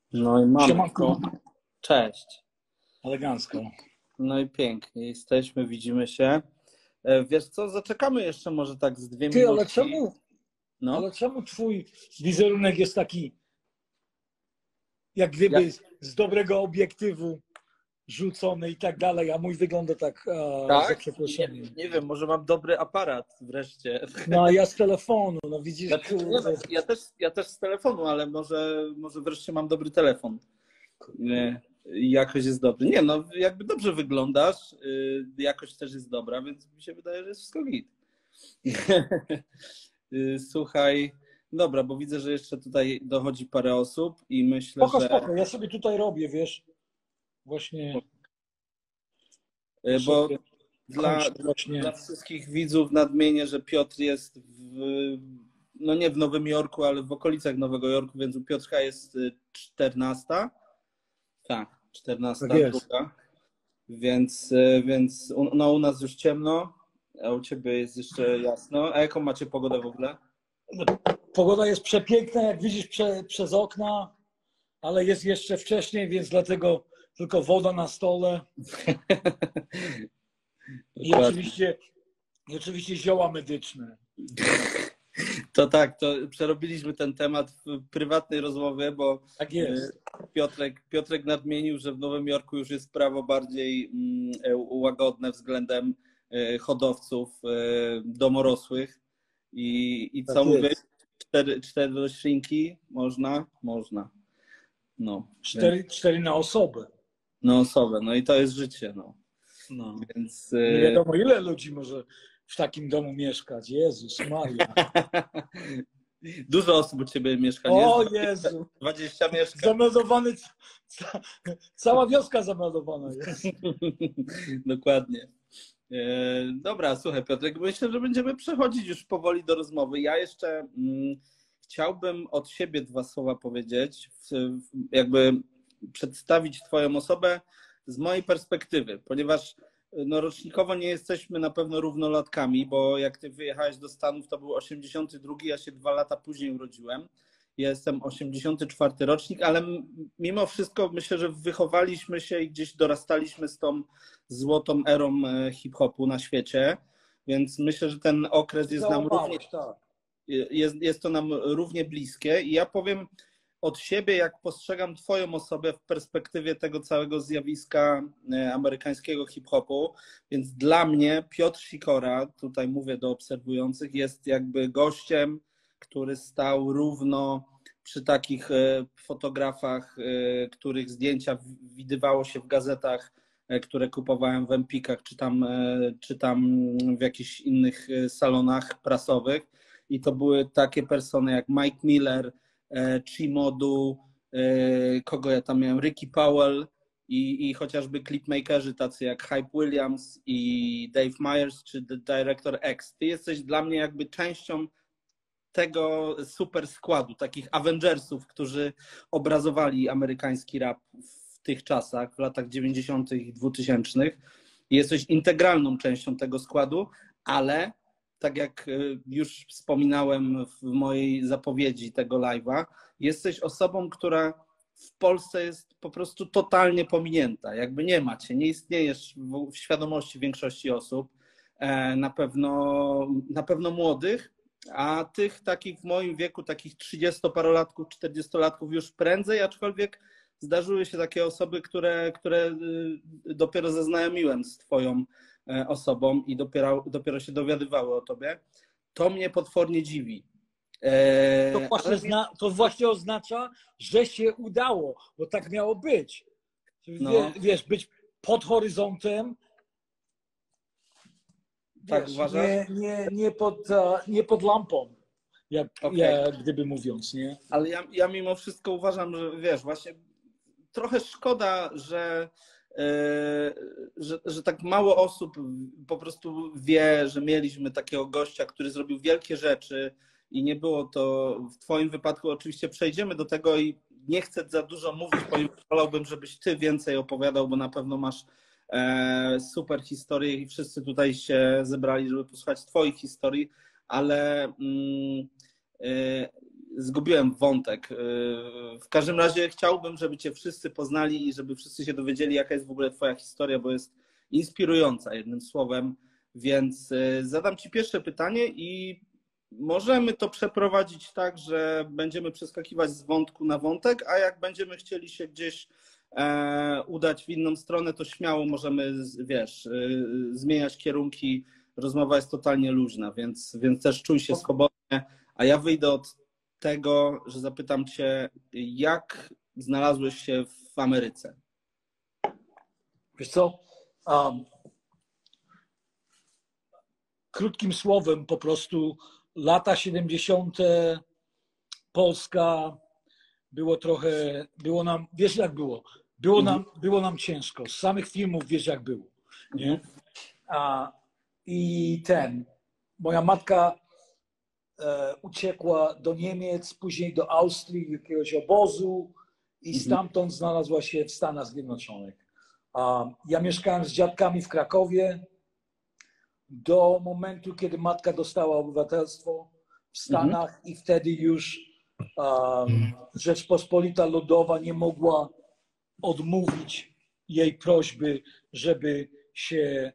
No i mamy Siemanko, to. Cześć. elegancko. No i pięknie. Jesteśmy, widzimy się. Wiesz co, zaczekamy jeszcze może tak z dwie Ty, ale minutki. czemu, No. ale czemu twój wizerunek jest taki, jak Ja, gdyby z dobrego obiektywu rzucony i tak dalej, a mój wygląda tak, za tak? Nie, przeproszeniem. nie wiem, może mam dobry aparat wreszcie. No a ja z telefonu, no widzisz, Znaczy, nie, no, kurde. ja też z telefonu, ale może wreszcie mam dobry telefon. Nie, jakość jest dobra. Nie no, jakby dobrze wyglądasz, jakość też jest dobra, więc mi się wydaje, że jest wszystko git. Słuchaj, dobra, bo widzę, że jeszcze tutaj dochodzi parę osób i myślę, Spoko, że spoko, ja sobie tutaj robię, wiesz, właśnie bo sobie dla, kończę dla właśnie. wszystkich widzów nadmienię, że Piotr jest no nie w Nowym Jorku, ale w okolicach Nowego Jorku, więc u Piotrka jest 14. Tak, Tak 14, jest. druga. Więc no, u nas już ciemno, a u ciebie jest jeszcze jasno. A jaką macie pogodę w ogóle? Pogoda jest przepiękna, jak widzisz przez okna, ale jest jeszcze wcześniej, więc dlatego tylko woda na stole. I Dokładnie. oczywiście zioła medyczne. To tak, to przerobiliśmy ten temat w prywatnej rozmowie, bo Tak jest. Piotrek nadmienił, że w Nowym Jorku już jest prawo bardziej łagodne względem hodowców domorosłych. I co Tak mówię? jest. Cztery roślinki? Można? Można. No, więc, Cztery na osobę. no osobę. No i to jest życie. No. No. Więc Nie wiadomo, ile ludzi może w takim domu mieszkać. Jezus Maria. dużo osób u ciebie mieszka, nie? O Jezu. 20 mieszka. Zameldowany, cała wioska zameldowana jest. Dokładnie. Dobra, słuchaj Piotrek, myślę, że będziemy przechodzić już powoli do rozmowy. Ja jeszcze chciałbym od siebie dwa słowa powiedzieć, jakby przedstawić Twoją osobę z mojej perspektywy, ponieważ no, rocznikowo nie jesteśmy na pewno równolatkami, bo jak Ty wyjechałeś do Stanów, to był 82, ja się 2 lata później urodziłem. Ja jestem 84 rocznik, ale mimo wszystko myślę, że wychowaliśmy się i gdzieś dorastaliśmy z tą złotą erą hip-hopu na świecie, więc myślę, że ten okres jest nam równie, Załamałeś, tak. jest to nam równie bliskie i ja powiem od siebie, jak postrzegam Twoją osobę w perspektywie tego całego zjawiska amerykańskiego hip-hopu, więc dla mnie Piotr Sikora, tutaj mówię do obserwujących, jest jakby gościem, który stał równo przy takich fotografach, których zdjęcia widywało się w gazetach, które kupowałem w Empikach, czy tam w jakichś innych salonach prasowych. I to były takie persony jak Mike Miller, Chimodu, kogo ja tam miałem, Ricky Powell i chociażby clipmakerzy tacy jak Hype Williams i Dave Myers czy The Director X. Ty jesteś dla mnie jakby częścią tego super składu, takich Avengersów, którzy obrazowali amerykański rap w tych czasach, w latach 90. i 2000. Jesteś integralną częścią tego składu, ale tak jak już wspominałem w mojej zapowiedzi tego live'a, jesteś osobą, która w Polsce jest po prostu totalnie pominięta. Jakby nie macie, nie istniejesz w świadomości większości osób, na pewno młodych, a tych takich w moim wieku, takich 30-parolatków, 40-latków już prędzej, aczkolwiek zdarzyły się takie osoby, które dopiero zaznajomiłem z Twoją osobą i dopiero się dowiadywały o Tobie. To mnie potwornie dziwi. To właśnie oznacza, że się udało, bo tak miało być. No, Wiesz, być pod horyzontem, tak wiesz, uważasz? nie pod lampą, Okej. jak gdyby mówiąc, nie? Ale ja mimo wszystko uważam, że wiesz, właśnie trochę szkoda, że tak mało osób po prostu wie, że mieliśmy takiego gościa, który zrobił wielkie rzeczy i nie było to w Twoim wypadku. Oczywiście przejdziemy do tego i nie chcę za dużo mówić, ponieważ wolałbym, żebyś Ty więcej opowiadał, bo na pewno masz super historię i wszyscy tutaj się zebrali, żeby posłuchać Twoich historii, ale zgubiłem wątek. W każdym razie chciałbym, żeby cię wszyscy poznali i żeby wszyscy się dowiedzieli, jaka jest w ogóle twoja historia, bo jest inspirująca, jednym słowem. Więc zadam ci pierwsze pytanie i możemy to przeprowadzić tak, że będziemy przeskakiwać z wątku na wątek, a jak będziemy chcieli się gdzieś udać w inną stronę, to śmiało możemy, wiesz, zmieniać kierunki. Rozmowa jest totalnie luźna, więc też czuj się swobodnie, a ja wyjdę od tego, że zapytam cię, jak znalazłeś się w Ameryce? Wiesz co, krótkim słowem po prostu lata 70. Polska było nam, wiesz jak było? Było nam ciężko. Z samych filmów wiesz jak było. Nie? I moja matka uciekła do Niemiec, później do Austrii, jakiegoś obozu i stamtąd znalazła się w Stanach Zjednoczonych. Ja mieszkałem z dziadkami w Krakowie do momentu, kiedy matka dostała obywatelstwo w Stanach i wtedy już Rzeczpospolita Ludowa nie mogła odmówić jej prośby, żeby się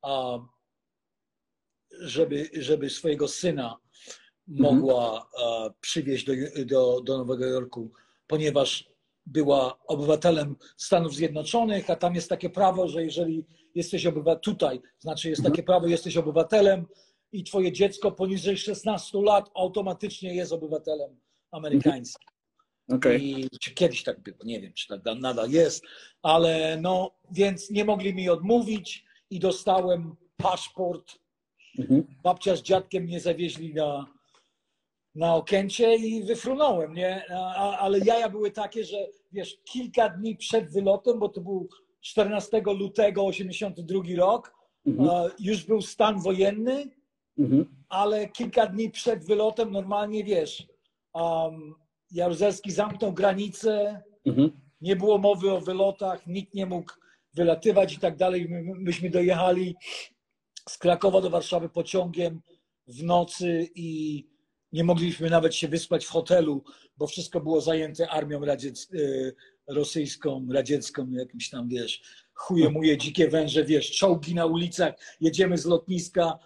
żeby swojego syna mogła przywieźć do Nowego Jorku, ponieważ była obywatelem Stanów Zjednoczonych, a tam jest takie prawo, że jeżeli jesteś tutaj, znaczy jest takie prawo, jesteś obywatelem i twoje dziecko poniżej 16 lat automatycznie jest obywatelem amerykańskim. Okay. I kiedyś tak było, nie wiem, czy tak nadal jest, ale no, więc nie mogli mi odmówić i dostałem paszport. Babcia z dziadkiem mnie zawieźli na Okęcie i wyfrunąłem, nie? Ale jaja były takie, że wiesz, kilka dni przed wylotem, bo to był 14 lutego 82 rok, już był stan wojenny, ale kilka dni przed wylotem normalnie, wiesz, Jaruzelski zamknął granicę, nie było mowy o wylotach, nikt nie mógł wylatywać i tak dalej. Myśmy dojechali z Krakowa do Warszawy pociągiem w nocy i nie mogliśmy nawet się wyspać w hotelu, bo wszystko było zajęte armią rosyjską, radziecką, jakimś tam, wiesz, chuje muje, dzikie węże, wiesz, czołgi na ulicach, jedziemy z lotniska,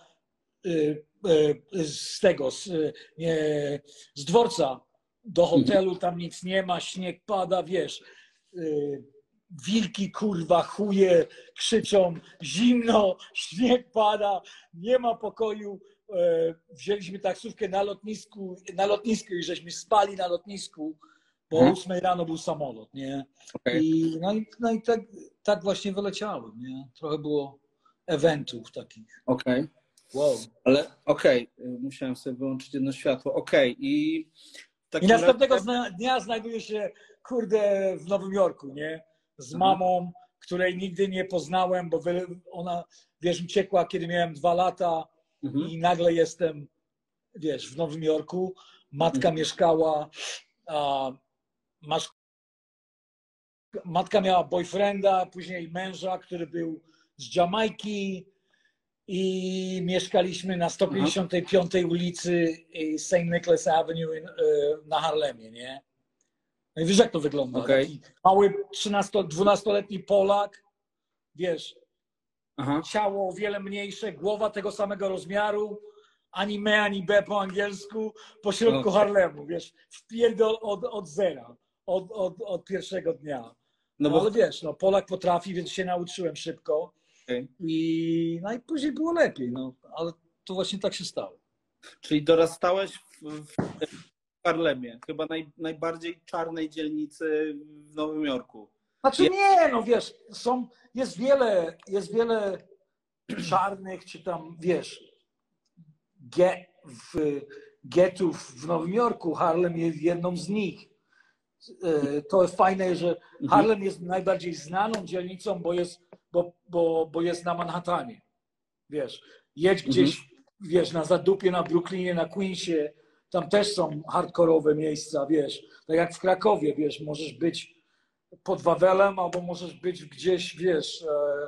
z dworca do hotelu, tam nic nie ma, śnieg pada, wiesz, wilki, kurwa, chuje, krzyczą, zimno, śnieg pada, nie ma pokoju. Wzięliśmy taksówkę na lotnisku i żeśmy spali na lotnisku, bo o 8 rano był samolot, nie? Okay. I tak właśnie wyleciałem, nie? Trochę było eventów takich. Okej. Wow. Ale musiałem sobie wyłączyć jedno światło. I następnego dnia znajduję się, kurde, w Nowym Jorku, nie? Z mamą, której nigdy nie poznałem, bo ona, wiesz, uciekła, kiedy miałem 2 lata i nagle jestem, wiesz, w Nowym Jorku. Matka mieszkała, matka miała boyfrienda, później męża, który był z Jamajki i mieszkaliśmy na 155 ulicy St. Nicholas Avenue na Harlemie, nie? No i wiesz, jak to wygląda. Okay. Taki mały 12-letni Polak, wiesz, ciało o wiele mniejsze, głowa tego samego rozmiaru, ani me, ani be po angielsku, po środku Harlemu, wiesz, wpierdol od zera, od pierwszego dnia. No ale wiesz, no, Polak potrafi, więc się nauczyłem szybko. Okay. I później było lepiej, no, ale to właśnie tak się stało. Czyli dorastałeś w Harlemie, chyba najbardziej czarnej dzielnicy w Nowym Jorku. Znaczy nie, no wiesz, jest wiele czarnych, czy tam, wiesz, getów w Nowym Jorku. Harlem jest jedną z nich. To jest fajne, że Harlem jest najbardziej znaną dzielnicą, bo jest na Manhattanie. Wiesz, jedź gdzieś, wiesz, na Zadupie, na Brooklynie, na Queensie, tam też są hardkorowe miejsca, wiesz. Tak jak w Krakowie, wiesz, możesz być pod Wawelem, albo możesz być gdzieś, wiesz,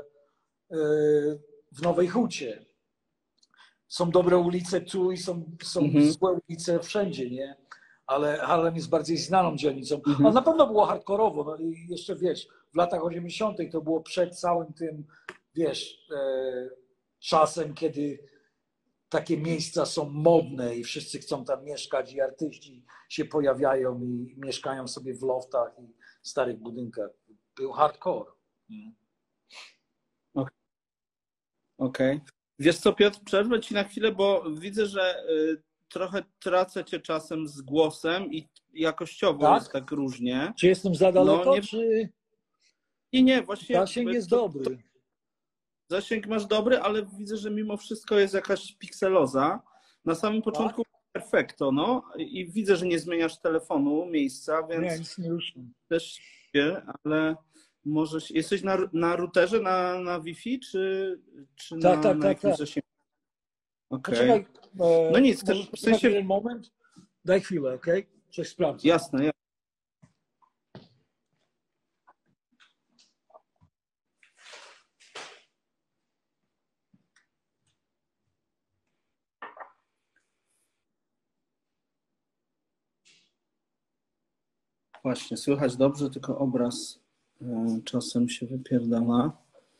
w Nowej Hucie. Są dobre ulice tu i są złe ulice wszędzie, nie? ale Harlem jest bardziej znaną dzielnicą. Ale na pewno było hardkorowo. No i jeszcze wiesz, w latach 80. to było przed całym tym, wiesz, czasem, kiedy takie miejsca są modne i wszyscy chcą tam mieszkać i artyści się pojawiają i mieszkają sobie w loftach i starych budynkach. Był hardcore. Okej. Wiesz co, Piotr, przerwę ci na chwilę, bo widzę, że trochę tracę cię czasem z głosem i jakościowo Tak? jest tak różnie. Czy jestem za daleko, No, nie, czy nie, właśnie zasięg jest dobry? Zasięg masz dobry, ale widzę, że mimo wszystko jest jakaś pikseloza. Na samym początku perfekto, no i widzę, że nie zmieniasz telefonu, miejsca, Nie, więc nic nie ruszam. też wie, ale może jesteś na routerze, na Wi-Fi, czy na jakimś Tak. zasięgu? Okej. Poczekaj, No nic, możesz w sensie... jeden moment? Daj chwilę, okej? Coś sprawdzę. Jasne. Właśnie, słychać dobrze, tylko obraz czasem się wypierdala.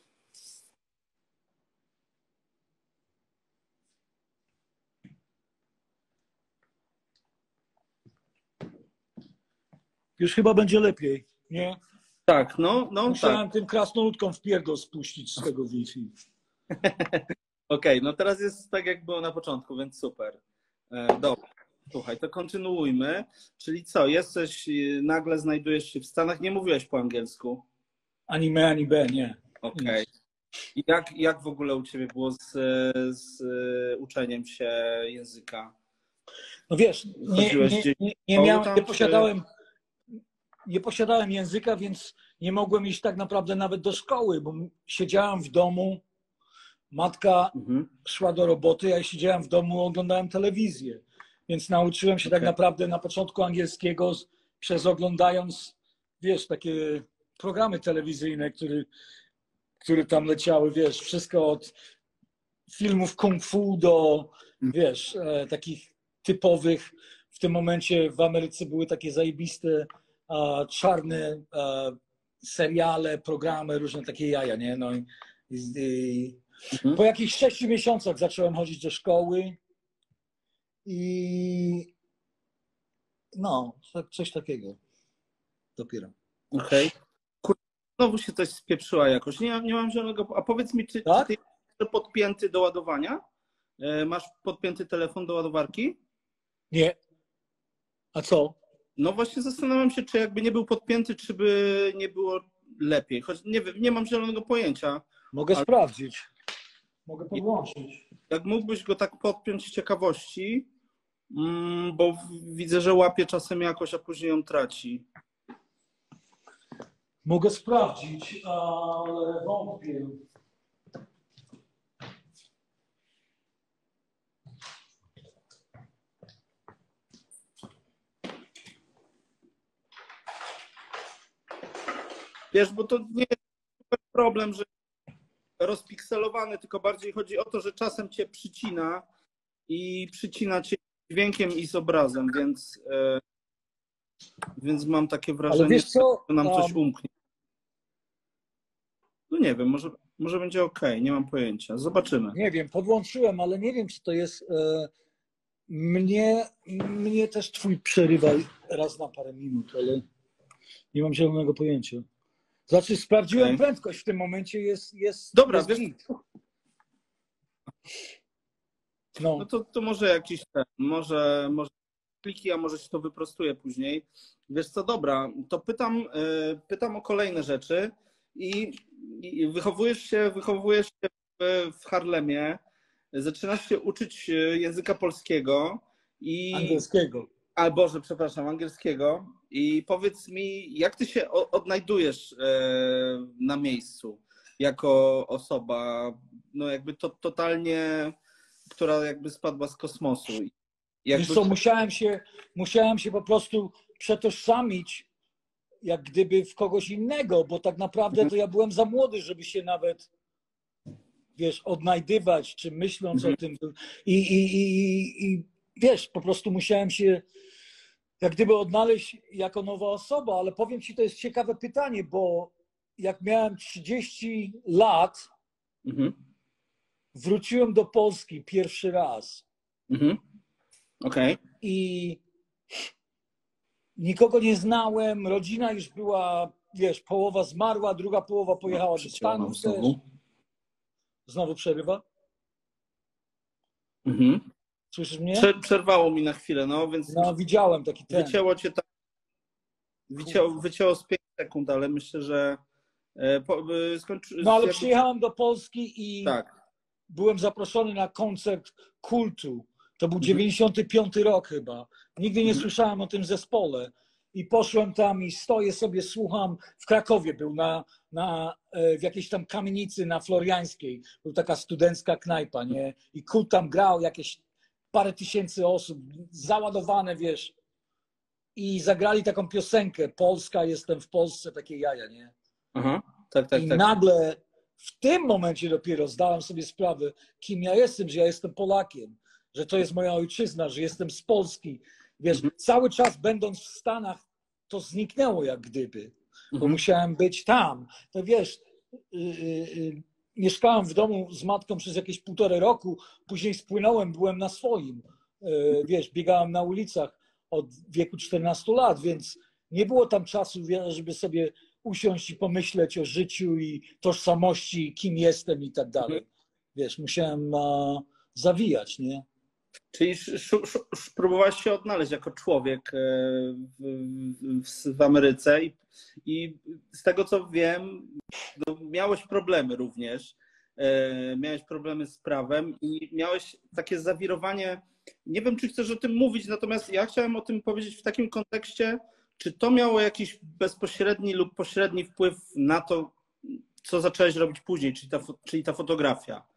Już chyba będzie lepiej, nie? Tak, no Musiałem tak. tym krasnoludkom w pierdol spuścić z tego Wi-Fi. Okej, no teraz jest tak, jak było na początku, więc super. Dobra, słuchaj, to kontynuujmy. Czyli co, nagle znajdujesz się w Stanach, nie mówiłeś po angielsku? Ani me, ani be, nie. Okej. I jak w ogóle u ciebie było z uczeniem się języka? No wiesz, nie posiadałem języka, więc nie mogłem iść tak naprawdę nawet do szkoły, bo siedziałem w domu, matka szła do roboty, ja siedziałem w domu, oglądałem telewizję. Więc nauczyłem się tak naprawdę na początku angielskiego przez oglądając, wiesz, takie programy telewizyjne, które tam leciały, wiesz, wszystko od filmów kung fu do, wiesz, takich typowych. W tym momencie w Ameryce były takie zajebiste, czarne seriale, programy, różne takie jaja, nie? No i po jakichś 6 miesiącach zacząłem chodzić do szkoły i no, coś takiego dopiero. Okej. Znowu się coś spieprzyła jakoś. Nie mam żadnego... A powiedz mi, czy ty jesteś podpięty do ładowania? Masz podpięty telefon do ładowarki? Nie. A co? No właśnie zastanawiam się, czy jakby nie był podpięty, czy by nie było lepiej. Choć nie wiem, nie mam zielonego pojęcia. Mogę sprawdzić. Mogę podłączyć. Jak mógłbyś go tak podpiąć z ciekawości, bo widzę, że łapie czasem jakoś, a później ją traci. Mogę sprawdzić, ale wątpię. Wiesz, bo to nie jest problem, że rozpikselowany, tylko bardziej chodzi o to, że czasem cię przycina i przycina cię dźwiękiem i z obrazem, więc mam takie wrażenie, ale wiesz co? że nam coś umknie. No nie wiem, może będzie ok, nie mam pojęcia. Zobaczymy. Nie wiem, podłączyłem, ale nie wiem, czy to jest... Mnie też twój przerywa raz na parę minut, ale nie mam zielonego pojęcia. Znaczy sprawdziłem prędkość, w tym momencie jest dobra, jest wiesz, no to może jakiś może kliki, a może się to wyprostuje później. Wiesz co, dobra, to pytam o kolejne rzeczy i wychowujesz się w Harlemie, zaczynasz się uczyć języka polskiego i angielskiego. Boże, przepraszam, angielskiego. I powiedz mi, jak ty się odnajdujesz na miejscu jako osoba, no jakby to totalnie, która jakby spadła z kosmosu. Wiesz co, musiałem się po prostu przetożsamić jak gdyby w kogoś innego, bo tak naprawdę to ja byłem za młody, żeby się nawet, wiesz, odnajdywać, czy myśląc o tym. I wiesz, po prostu musiałem się jak gdyby odnaleźć jako nowa osoba, ale powiem ci, to jest ciekawe pytanie, bo jak miałem 30 lat, wróciłem do Polski pierwszy raz. Okej. I nikogo nie znałem, rodzina już była, wiesz, połowa zmarła, druga połowa pojechała do Stanów też. Znowu przerywa? Słyszysz mnie? Przerwało mi na chwilę, no więc. No, widziałem taki ten. Wycięło cię tak. Wycięło z 5 sekund, ale myślę, że No ale przyjechałem do Polski i tak. byłem zaproszony na koncert Kultu. To był 95 rok chyba. Nigdy nie słyszałem o tym zespole. I poszłem tam i stoję sobie, słucham. W Krakowie był w jakiejś tam kamienicy na Floriańskiej. Była taka studencka knajpa, nie? I Kult tam grał, jakieś parę tysięcy osób, załadowane, wiesz. I zagrali taką piosenkę, Polska, jestem w Polsce, takie jaja, nie? Aha, tak. I nagle w tym momencie dopiero zdałem sobie sprawę, kim ja jestem, że ja jestem Polakiem, że to jest moja ojczyzna, że jestem z Polski. Wiesz, cały czas będąc w Stanach, to zniknęło jak gdyby, bo musiałem być tam. To wiesz, mieszkałem w domu z matką przez jakieś 1,5 roku, później spłynąłem, byłem na swoim. Wiesz, biegałem na ulicach od wieku 14 lat, więc nie było tam czasu, żeby sobie usiąść i pomyśleć o życiu i tożsamości, kim jestem i tak dalej. Wiesz, musiałem zawijać, nie? Czyli próbowałeś się odnaleźć jako człowiek w Ameryce i z tego co wiem, no, miałeś problemy również. Miałeś problemy z prawem i miałeś takie zawirowanie. Nie wiem, czy chcesz o tym mówić, natomiast ja chciałem o tym powiedzieć w takim kontekście, czy to miało jakiś bezpośredni lub pośredni wpływ na to, co zacząłeś robić później, czyli ta fotografia?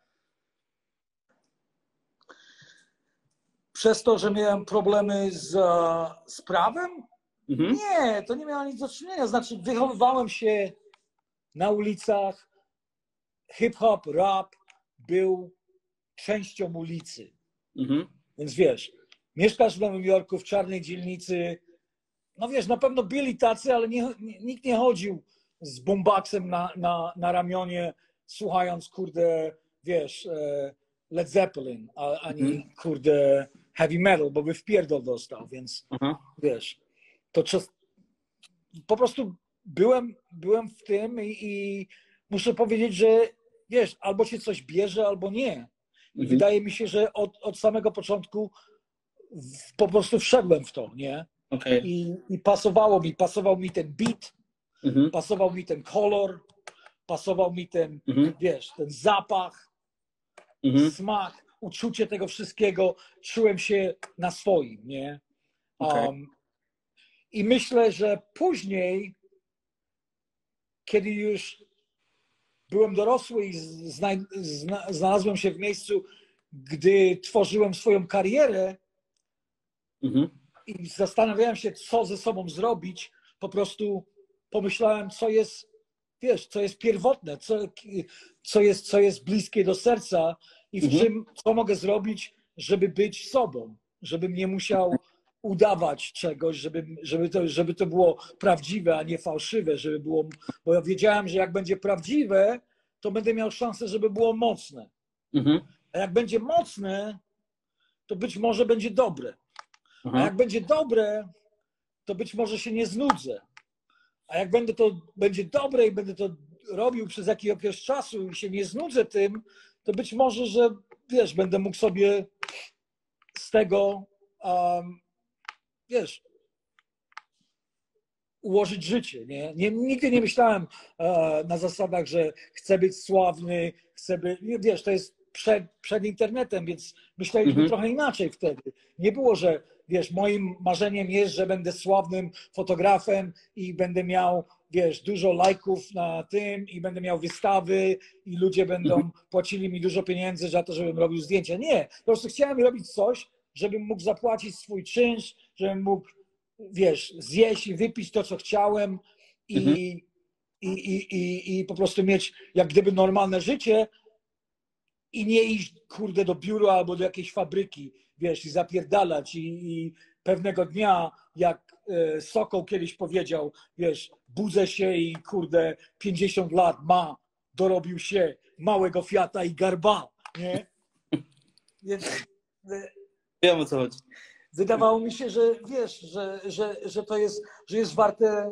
Przez to, że miałem problemy z prawem? Nie, to nie miało nic do czynienia. Znaczy, wychowywałem się na ulicach, hip-hop, rap był częścią ulicy. Więc wiesz, mieszkasz w Nowym Jorku, w czarnej dzielnicy, no wiesz, na pewno byli tacy, ale nikt nie chodził z boomboxem na ramionie, słuchając, kurde, wiesz, Led Zeppelin, ani, kurde, heavy metal, bo by wpierdol dostał, więc wiesz, to po prostu byłem w tym i muszę powiedzieć, że wiesz, albo cię coś bierze, albo nie. I wydaje mi się, że od samego początku po prostu wszedłem w to, nie? Okay. I pasował mi ten beat, pasował mi ten kolor, pasował mi ten, wiesz, ten zapach, smak, uczucie tego wszystkiego. Czułem się na swoim, nie? I myślę, że później, kiedy już byłem dorosły i znalazłem się w miejscu, gdy tworzyłem swoją karierę i zastanawiałem się, co ze sobą zrobić, po prostu pomyślałem, co jest, wiesz, co jest pierwotne, co jest bliskie do serca i co mogę zrobić, żeby być sobą, żebym nie musiał udawać czegoś, żeby to było prawdziwe, a nie fałszywe, bo ja wiedziałem, że jak będzie prawdziwe, to będę miał szansę, żeby było mocne. A jak będzie mocne, to być może będzie dobre. A jak będzie dobre, to być może się nie znudzę. A jak będzie dobre i będę to robił przez jakiś okres czasu i się nie znudzę tym, to być może, że wiesz, będę mógł sobie z tego wiesz, ułożyć życie. Nigdy nie myślałem na zasadach, że chcę być sławny, wiesz, to jest przed internetem, więc myśleliśmy trochę inaczej wtedy. Nie było, że wiesz, moim marzeniem jest, że będę sławnym fotografem i będę miał, wiesz, dużo lajków na tym i będę miał wystawy i ludzie będą płacili mi dużo pieniędzy za to, żebym robił zdjęcia. Nie, po prostu chciałem robić coś, żebym mógł zapłacić swój czynsz, żebym mógł, wiesz, zjeść i wypić to, co chciałem i po prostu mieć jak gdyby normalne życie i nie iść, kurde, do biura albo do jakiejś fabryki, wiesz, i zapierdalać i pewnego dnia, jak Sokół kiedyś powiedział, wiesz, budzę się i kurde 50 lat ma, dorobił się małego Fiata i garba, nie? Więc Wiem, o co chodzi. wydawało mi się, że wiesz, że to jest, że jest warte,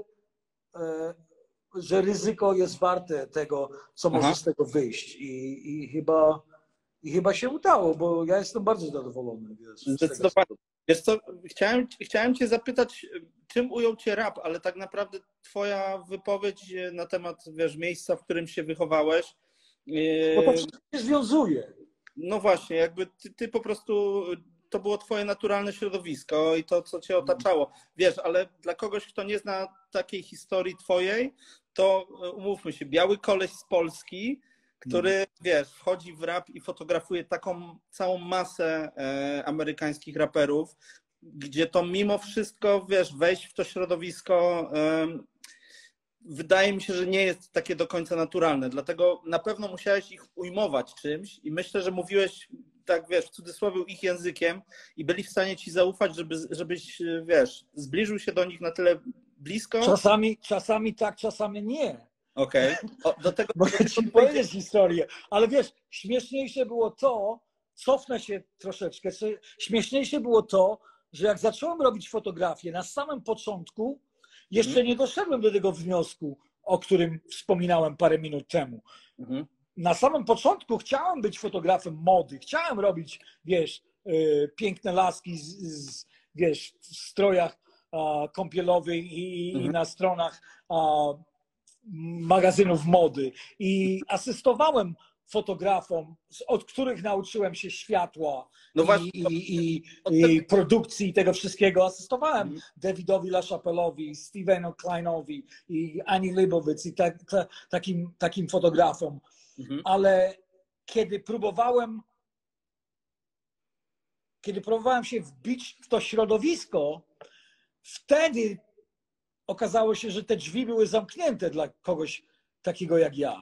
że ryzyko jest warte tego, co może z tego wyjść. I chyba się udało, bo ja jestem bardzo zadowolony. Wiesz, Zdecydowanie. Wiesz co, chciałem cię zapytać, czym ujął cię rap, ale tak naprawdę twoja wypowiedź na temat, wiesz, miejsca, w którym się wychowałeś. Bo to wszystko się związuje. No właśnie, jakby ty po prostu, to było twoje naturalne środowisko i to, co cię otaczało. Wiesz, ale dla kogoś, kto nie zna takiej historii twojej, to umówmy się, biały koleś z Polski, który, wiesz, wchodzi w rap i fotografuje taką całą masę amerykańskich raperów, gdzie to mimo wszystko, wiesz, wejść w to środowisko wydaje mi się, że nie jest takie do końca naturalne. Dlatego na pewno musiałeś ich ujmować czymś i myślę, że mówiłeś, tak wiesz, w cudzysłowie ich językiem i byli w stanie ci zaufać, żebyś, wiesz, zbliżył się do nich na tyle blisko. Czasami tak, czasami nie. Okej. Do tego mogę ci powiedzieć historię, ale wiesz, śmieszniejsze było to, cofnę się troszeczkę, śmieszniejsze było to, że jak zacząłem robić fotografię, na samym początku jeszcze nie doszedłem do tego wniosku, o którym wspominałem parę minut temu. Na samym początku chciałem być fotografem mody, chciałem robić, wiesz, piękne laski wiesz, w strojach kąpielowych i na stronach magazynów mody i asystowałem fotografom, od których nauczyłem się światła i produkcji i tego wszystkiego. Asystowałem Davidowi LaChapelle'owi, Stevenu Kleinowi i Ani Leibovitz i takim fotografom. Ale kiedy próbowałem się wbić w to środowisko, wtedy okazało się, że te drzwi były zamknięte dla kogoś takiego jak ja.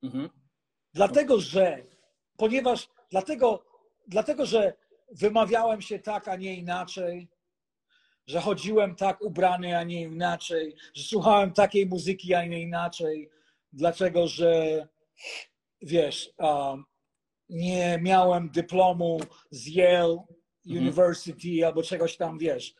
Dlatego, że wymawiałem się tak, a nie inaczej, że chodziłem tak ubrany, a nie inaczej, że słuchałem takiej muzyki, a nie inaczej, dlatego, że wiesz, nie miałem dyplomu z Yale University albo czegoś tam, wiesz.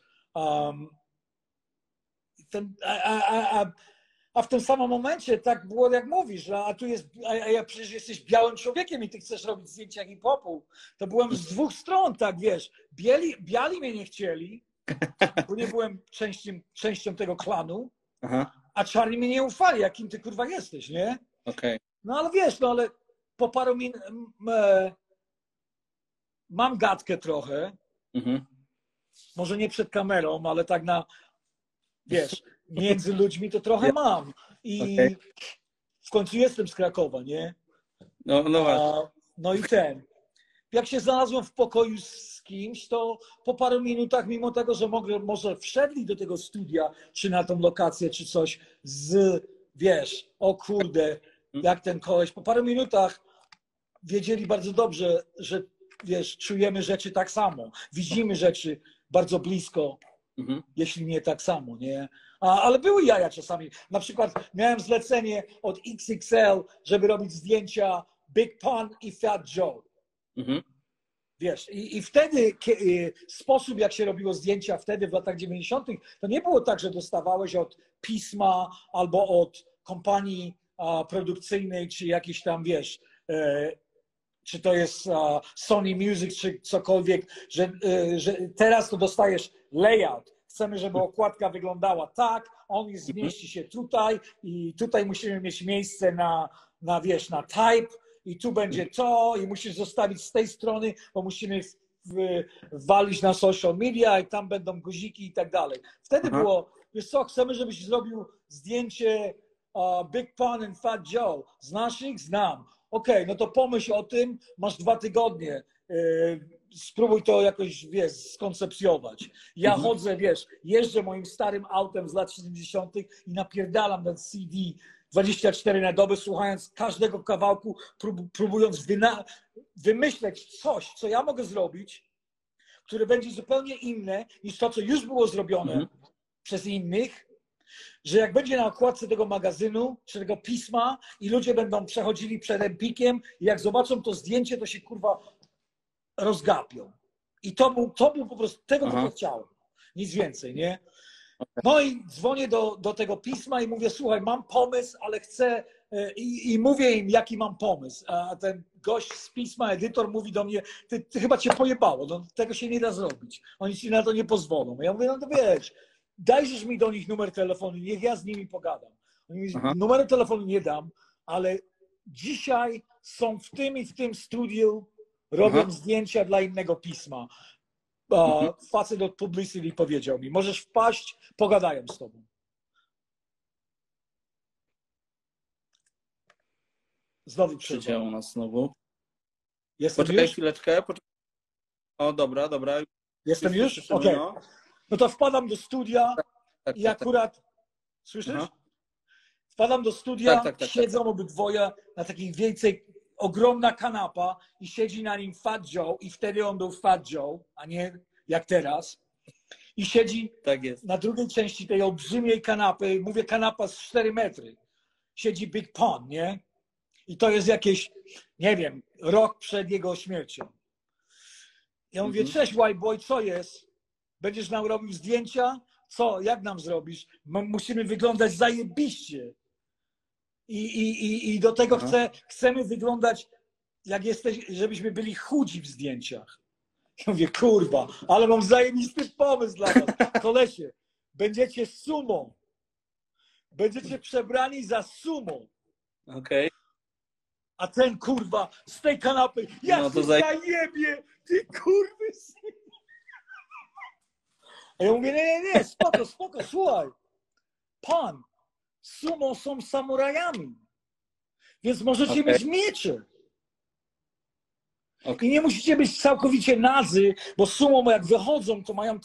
A w tym samym momencie tak było, jak mówisz, a przecież jesteś białym człowiekiem i ty chcesz robić zdjęcia hip-hopu. To byłem z dwóch stron, tak wiesz. Biali mnie nie chcieli, bo nie byłem częścią tego klanu, a czarni mnie nie ufali, jakim ty kurwa jesteś, nie? Okay. No ale wiesz, no ale po paru minut mam gadkę trochę. Może nie przed kamerą, ale tak wiesz, między ludźmi to trochę mam. I w końcu jestem z Krakowa, nie? No i jak się znalazłem w pokoju z kimś, to po paru minutach, mimo tego, że może wszedli do tego studia, czy na tą lokację, czy coś, wiesz, o kurde, jak ten koleś, po paru minutach wiedzieli bardzo dobrze, że wiesz, czujemy rzeczy tak samo, widzimy rzeczy bardzo blisko, jeśli nie tak samo, nie? Ale były jaja czasami. Na przykład miałem zlecenie od XXL, żeby robić zdjęcia Big Pun i Fat Joe. Wiesz, i wtedy sposób, jak się robiło zdjęcia wtedy w latach 90., to nie było tak, że dostawałeś od pisma albo od kompanii produkcyjnej, czy jakiś tam, wiesz, czy to jest Sony Music, czy cokolwiek, że teraz to dostajesz layout. Chcemy, żeby okładka wyglądała tak, on zmieści się tutaj i tutaj musimy mieć miejsce na wiesz, na type i tu będzie to i musisz zostawić z tej strony, bo musimy walić na social media i tam będą guziki i tak dalej. Wtedy było, wiesz co, chcemy, żebyś zrobił zdjęcie Big Pun and Fat Joe. Znasz ich? Znam. Okej, no to pomyśl o tym, masz 2 tygodnie. Spróbuj to jakoś, wiesz, skoncepcjować. Ja chodzę, wiesz, jeżdżę moim starym autem z lat 70. i napierdalam ten CD 24 na dobę, słuchając każdego kawałku, próbując wymyśleć coś, co ja mogę zrobić, które będzie zupełnie inne niż to, co już było zrobione przez innych, że jak będzie na okładce tego magazynu, czy tego pisma i ludzie będą przechodzili przed Empikiem i jak zobaczą to zdjęcie, to się kurwa rozgapią. I to był po prostu, tego tylko chciałem. Nic więcej, nie? No i dzwonię do tego pisma i mówię, słuchaj, mam pomysł, ale chcę i mówię im, jaki mam pomysł. A ten gość z pisma, edytor mówi do mnie, ty chyba cię pojebało, no, tego się nie da zrobić. Oni ci na to nie pozwolą. Ja mówię, no to wiesz, dajesz mi do nich numer telefonu, niech ja z nimi pogadam. Oni mówią, numeru telefonu nie dam, ale dzisiaj są w tym i w tym studiu, robią zdjęcia dla innego pisma. Facet od Publicity powiedział mi, możesz wpaść, pogadają z tobą. Znowu przycięło nas znowu. Jestem poczekaj już? Chwileczkę. O, dobra. Jestem już? Okej. No to wpadam do studia i akurat... Słyszysz? Wpadam do studia, siedzą obydwoje na takich więcej, ogromna kanapa i siedzi na nim Fat Joe i wtedy on był Fat Joe, a nie jak teraz. I siedzi na drugiej części tej olbrzymiej kanapy, mówię kanapa z 4 metry. Siedzi Big Pun, nie? I to jest jakieś, nie wiem, rok przed jego śmiercią. Ja mówię, cześć white boy, co jest? Będziesz nam robił zdjęcia? Co? Jak nam zrobisz? Musimy wyglądać zajebiście. I do tego chcemy wyglądać, jak jesteś, żebyśmy byli chudzi w zdjęciach. Ja mówię, kurwa, ale mam zajebisty pomysł dla was. Kolesie, będziecie sumo. Będziecie przebrani za sumo. Okej. A ten kurwa z tej kanapy, ja no zajebie, ty kurwy. A ja mówię, nie, spoko, słuchaj. Pan, sumo są samurajami, więc możecie mieć miecze. I nie musicie być całkowicie nazy, bo sumo jak wychodzą, to mają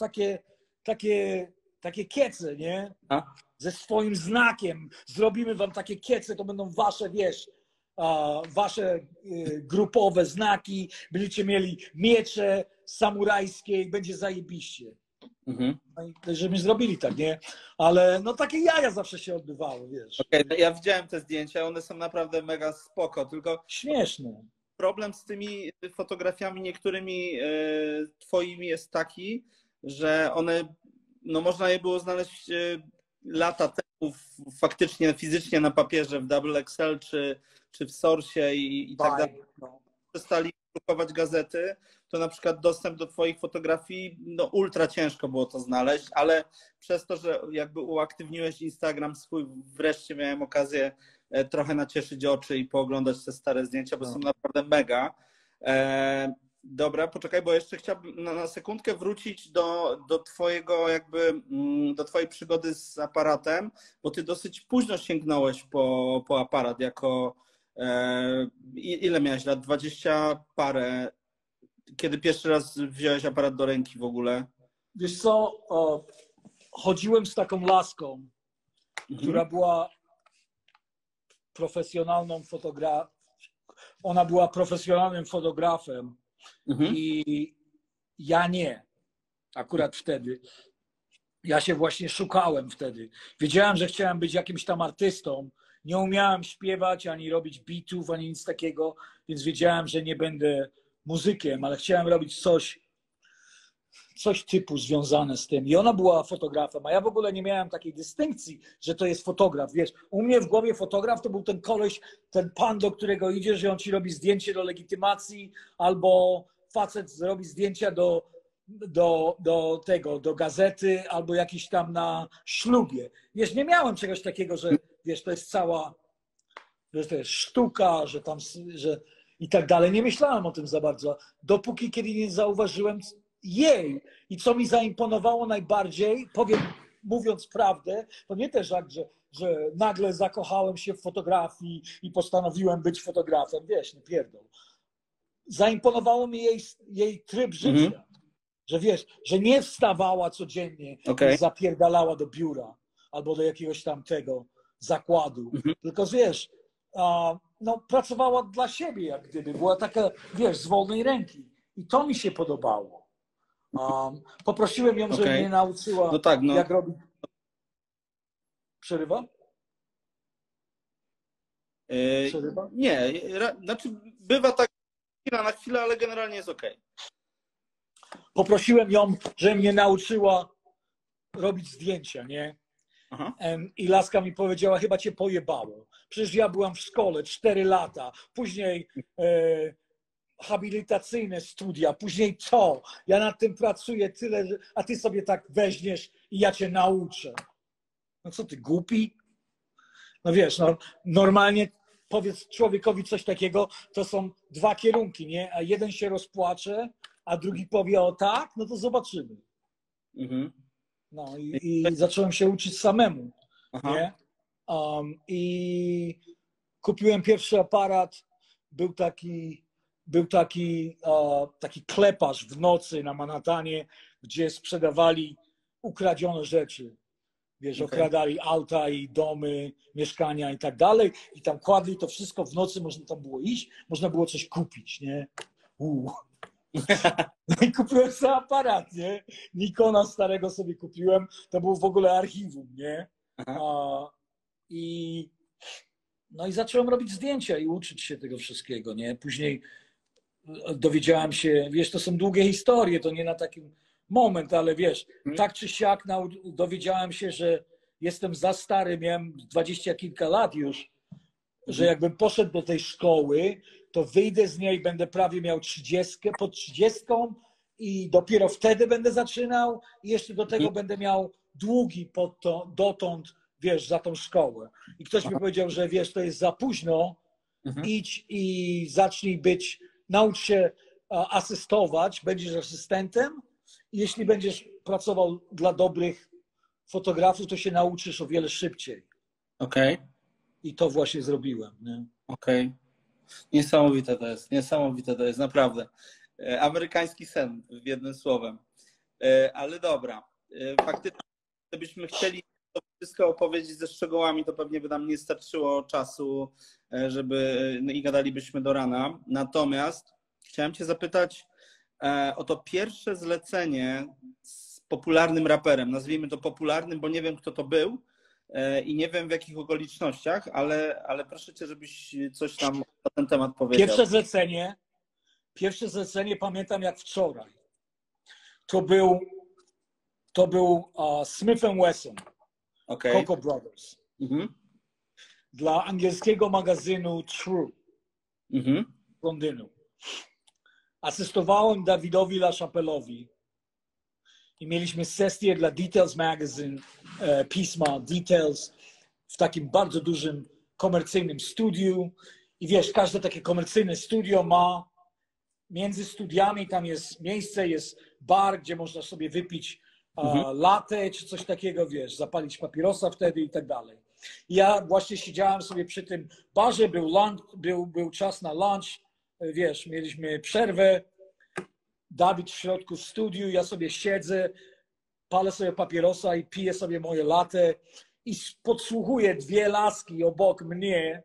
takie kiece, nie? Ze swoim znakiem. Zrobimy wam takie kiece, to będą wasze, wiesz, wasze grupowe znaki. Będziecie mieli miecze samurajskie i będzie zajebiście. Żebyśmy zrobili tak, nie? Ale no takie jaja zawsze się odbywały, wiesz. Ja widziałem te zdjęcia, one są naprawdę mega spoko, tylko... Śmieszne. Problem z tymi fotografiami niektórymi twoimi jest taki, że one, no można je było znaleźć lata temu faktycznie, fizycznie na papierze w Double XL czy w Source i tak dalej. Przestali drukować gazety, to na przykład dostęp do twoich fotografii, no ultra ciężko było to znaleźć, ale przez to, że jakby uaktywniłeś Instagram swój, wreszcie miałem okazję trochę nacieszyć oczy i pooglądać te stare zdjęcia, bo są naprawdę mega. Dobra, poczekaj, bo jeszcze chciałbym na sekundkę wrócić do twojego jakby, do twojej przygody z aparatem, bo ty dosyć późno sięgnąłeś po aparat jako ile miałeś lat? 20 parę. Kiedy pierwszy raz wziąłeś aparat do ręki w ogóle? Wiesz co, chodziłem z taką laską, która była profesjonalną fotografem. Ona była profesjonalnym fotografem i ja nie. Akurat wtedy. Ja się właśnie szukałem wtedy. Wiedziałem, że chciałem być jakimś tam artystą. Nie umiałem śpiewać, ani robić beatów, ani nic takiego, więc wiedziałem, że nie będę muzykiem, ale chciałem robić coś typu związane z tym. I ona była fotografem, a ja w ogóle nie miałem takiej dystynkcji, że to jest fotograf. Wiesz, u mnie w głowie fotograf to był ten koleś, ten pan, do którego idziesz, że on ci robi zdjęcie do legitymacji, albo facet zrobi zdjęcia do gazety, albo jakiś tam na ślubie. Wiesz, nie miałem czegoś takiego, że wiesz, to jest cała, że to jest sztuka, że tam, że i tak dalej. Nie myślałem o tym za bardzo, dopóki kiedy nie zauważyłem jej. I co mi zaimponowało najbardziej, mówiąc prawdę, to nie też tak, że nagle zakochałem się w fotografii i postanowiłem być fotografem. Wiesz, nie pierdol. Zaimponowało mi jej tryb życia. Że wiesz, że nie wstawała codziennie i zapierdalała do biura albo do jakiegoś tam tego zakładu. Tylko wiesz, no, pracowała dla siebie, jak gdyby. Była taka, wiesz, z wolnej ręki. I to mi się podobało. Poprosiłem ją, żeby mnie nauczyła, jak robić Przerywa? Przerywa? Nie, znaczy bywa tak chwila na chwilę, ale generalnie jest okej. Poprosiłem ją, żeby mnie nauczyła robić zdjęcia, nie? Aha. I laska mi powiedziała, chyba cię pojebało. Przecież ja byłam w szkole 4 lata, później habilitacyjne studia, później co? Ja nad tym pracuję tyle, a ty sobie tak weźmiesz i ja cię nauczę. No co ty, głupi? No wiesz, no, normalnie powiedz człowiekowi coś takiego, to są 2 kierunki, nie? A jeden się rozpłacze, a drugi powie o tak, no to zobaczymy. Mhm. No i zacząłem się uczyć samemu, Aha. nie? I kupiłem pierwszy aparat, był taki kleparz w nocy na Manhattanie, gdzie sprzedawali ukradzione rzeczy. Wiesz, okradali auta i domy, mieszkania i tak dalej. I tam kładli to wszystko w nocy, można tam było iść, można było coś kupić, nie? No i kupiłem sobie aparat, nie? Nikona starego sobie kupiłem. To był w ogóle archiwum, nie? No i zacząłem robić zdjęcia i uczyć się tego wszystkiego, nie? Później dowiedziałem się, wiesz, to są długie historie, to nie na taki moment, ale wiesz, tak czy siak dowiedziałem się, że jestem za stary, miałem 20 kilka lat już, że jakbym poszedł do tej szkoły, to wyjdę z niej, będę prawie miał 30, pod 30 i dopiero wtedy będę zaczynał i jeszcze do tego będę miał długi dotąd, wiesz, za tą szkołę. I ktoś mi powiedział, że wiesz, to jest za późno, idź i zacznij naucz się asystować, będziesz asystentem i jeśli będziesz pracował dla dobrych fotografów, to się nauczysz o wiele szybciej. Okej. I to właśnie zrobiłem. Nie? Okej. Niesamowite to jest, naprawdę. Amerykański sen, jednym słowem. Ale dobra, faktycznie, gdybyśmy chcieli to wszystko opowiedzieć ze szczegółami, to pewnie by nam nie starczyło czasu, i gadalibyśmy do rana. Natomiast chciałem cię zapytać o to pierwsze zlecenie z popularnym raperem. Nazwijmy to popularnym, bo nie wiem, kto to był i nie wiem, w jakich okolicznościach, ale proszę cię, żebyś coś tam na ten temat powiedział. Pierwsze zlecenie pamiętam jak wczoraj. To był Smith & Wesson, Coco Brothers. Dla angielskiego magazynu True z Londynu. Asystowałem Dawidowi LaChapelle'owi i mieliśmy sesję dla Details Magazine, pisma Details w takim bardzo dużym komercyjnym studiu. I wiesz, każde takie komercyjne studio ma między studiami, tam jest miejsce, jest bar, gdzie można sobie wypić latte czy coś takiego, wiesz, zapalić papierosa wtedy i tak dalej. Ja właśnie siedziałem sobie przy tym barze, był czas na lunch, wiesz, mieliśmy przerwę, Dawid w środku w studiu, ja sobie siedzę, palę sobie papierosa i piję sobie moje latte i podsłuchuję 2 laski obok mnie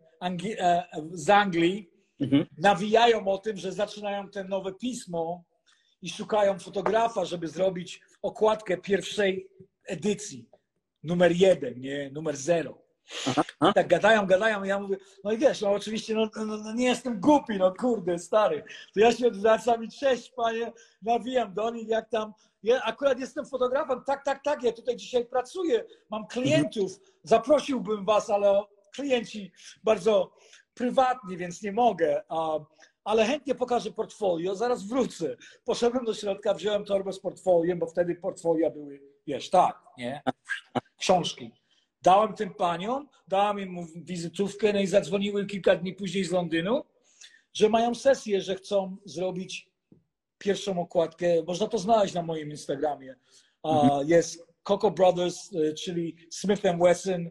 z Anglii, nawijają o tym, że zaczynają te nowe pismo i szukają fotografa, żeby zrobić okładkę pierwszej edycji. Numer 1, nie numer 0. Tak gadają i ja mówię, no i wiesz, no oczywiście no nie jestem głupi, no kurde, stary. To ja się zwracam i cześć, panie, nawijam do nich, jak tam, ja akurat jestem fotografem, tak, ja tutaj dzisiaj pracuję, mam klientów, zaprosiłbym was, ale klienci bardzo prywatni, więc nie mogę, ale chętnie pokażę portfolio, zaraz wrócę. Poszedłem do środka, wziąłem torbę z portfoliem, bo wtedy portfolia były, wiesz, tak, nie? Książki. Dałem tym paniom, dałem im wizytówkę, no i zadzwoniły kilka dni później z Londynu, że mają sesję, że chcą zrobić pierwszą okładkę. Można to znaleźć na moim Instagramie. Jest Coco Brothers, czyli Smith & Wesson.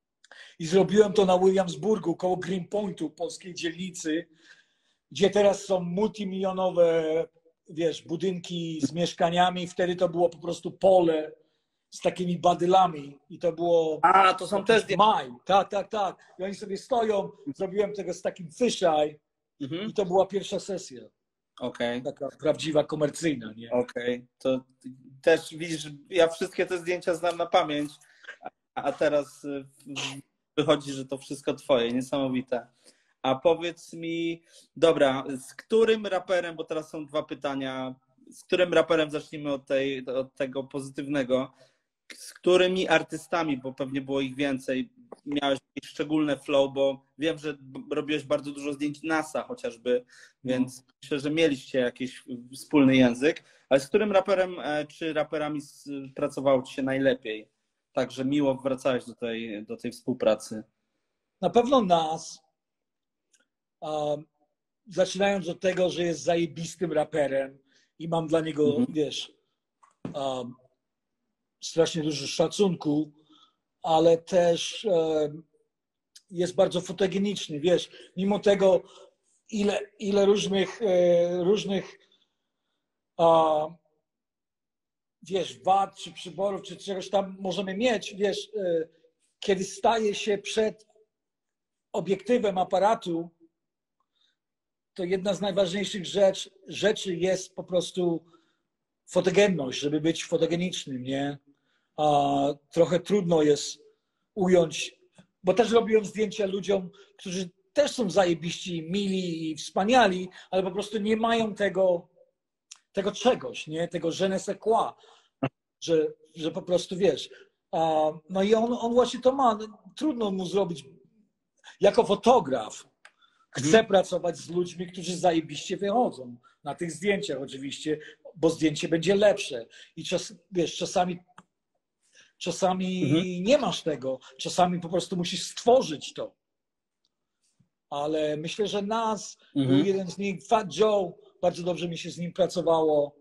I zrobiłem to na Williamsburgu, koło Greenpointu, polskiej dzielnicy, gdzie teraz są multimilionowe, wiesz, budynki z mieszkaniami. Wtedy to było po prostu pole z takimi badylami i to było to są też maj. Tak. I oni sobie stoją, zrobiłem tego z takim fisheye i to była pierwsza sesja. Taka prawdziwa, komercyjna, nie? To też widzisz, ja wszystkie te zdjęcia znam na pamięć. a teraz wychodzi, że to wszystko twoje, niesamowite. A powiedz mi, dobra, z którym raperem, bo teraz są dwa pytania, z którym raperem zacznijmy od tego pozytywnego, z którymi artystami, bo pewnie było ich więcej, miałeś jakieś szczególne flow, bo wiem, że robiłeś bardzo dużo zdjęć NASA chociażby, więc myślę, że mieliście jakiś wspólny język, ale z którym raperem czy raperami pracowało ci się najlepiej? Także miło wracałeś do tej współpracy. Na pewno Nas, zaczynając od tego, że jest zajebistym raperem i mam dla niego, wiesz, strasznie dużo szacunku, ale też jest bardzo fotogeniczny, wiesz, mimo tego, ile różnych wiesz, wad, czy przyborów, czy czegoś tam możemy mieć, wiesz, kiedy staje się przed obiektywem aparatu, to jedna z najważniejszych rzeczy jest po prostu fotogenność, żeby być fotogenicznym, nie? Trochę trudno jest ująć, bo też robiłem zdjęcia ludziom, którzy też są zajebiści, mili i wspaniali, ale po prostu nie mają tego czegoś, nie? Tego je ne sais quoi, że po prostu wiesz. No i on właśnie to ma. Trudno mu zrobić. Jako fotograf chcę pracować z ludźmi, którzy zajebiście wychodzą na tych zdjęciach oczywiście, bo zdjęcie będzie lepsze. I wiesz, czasami nie masz tego, czasami po prostu musisz stworzyć to. Ale myślę, że Nas był jeden z nich, Fat Joe, bardzo dobrze mi się z nim pracowało.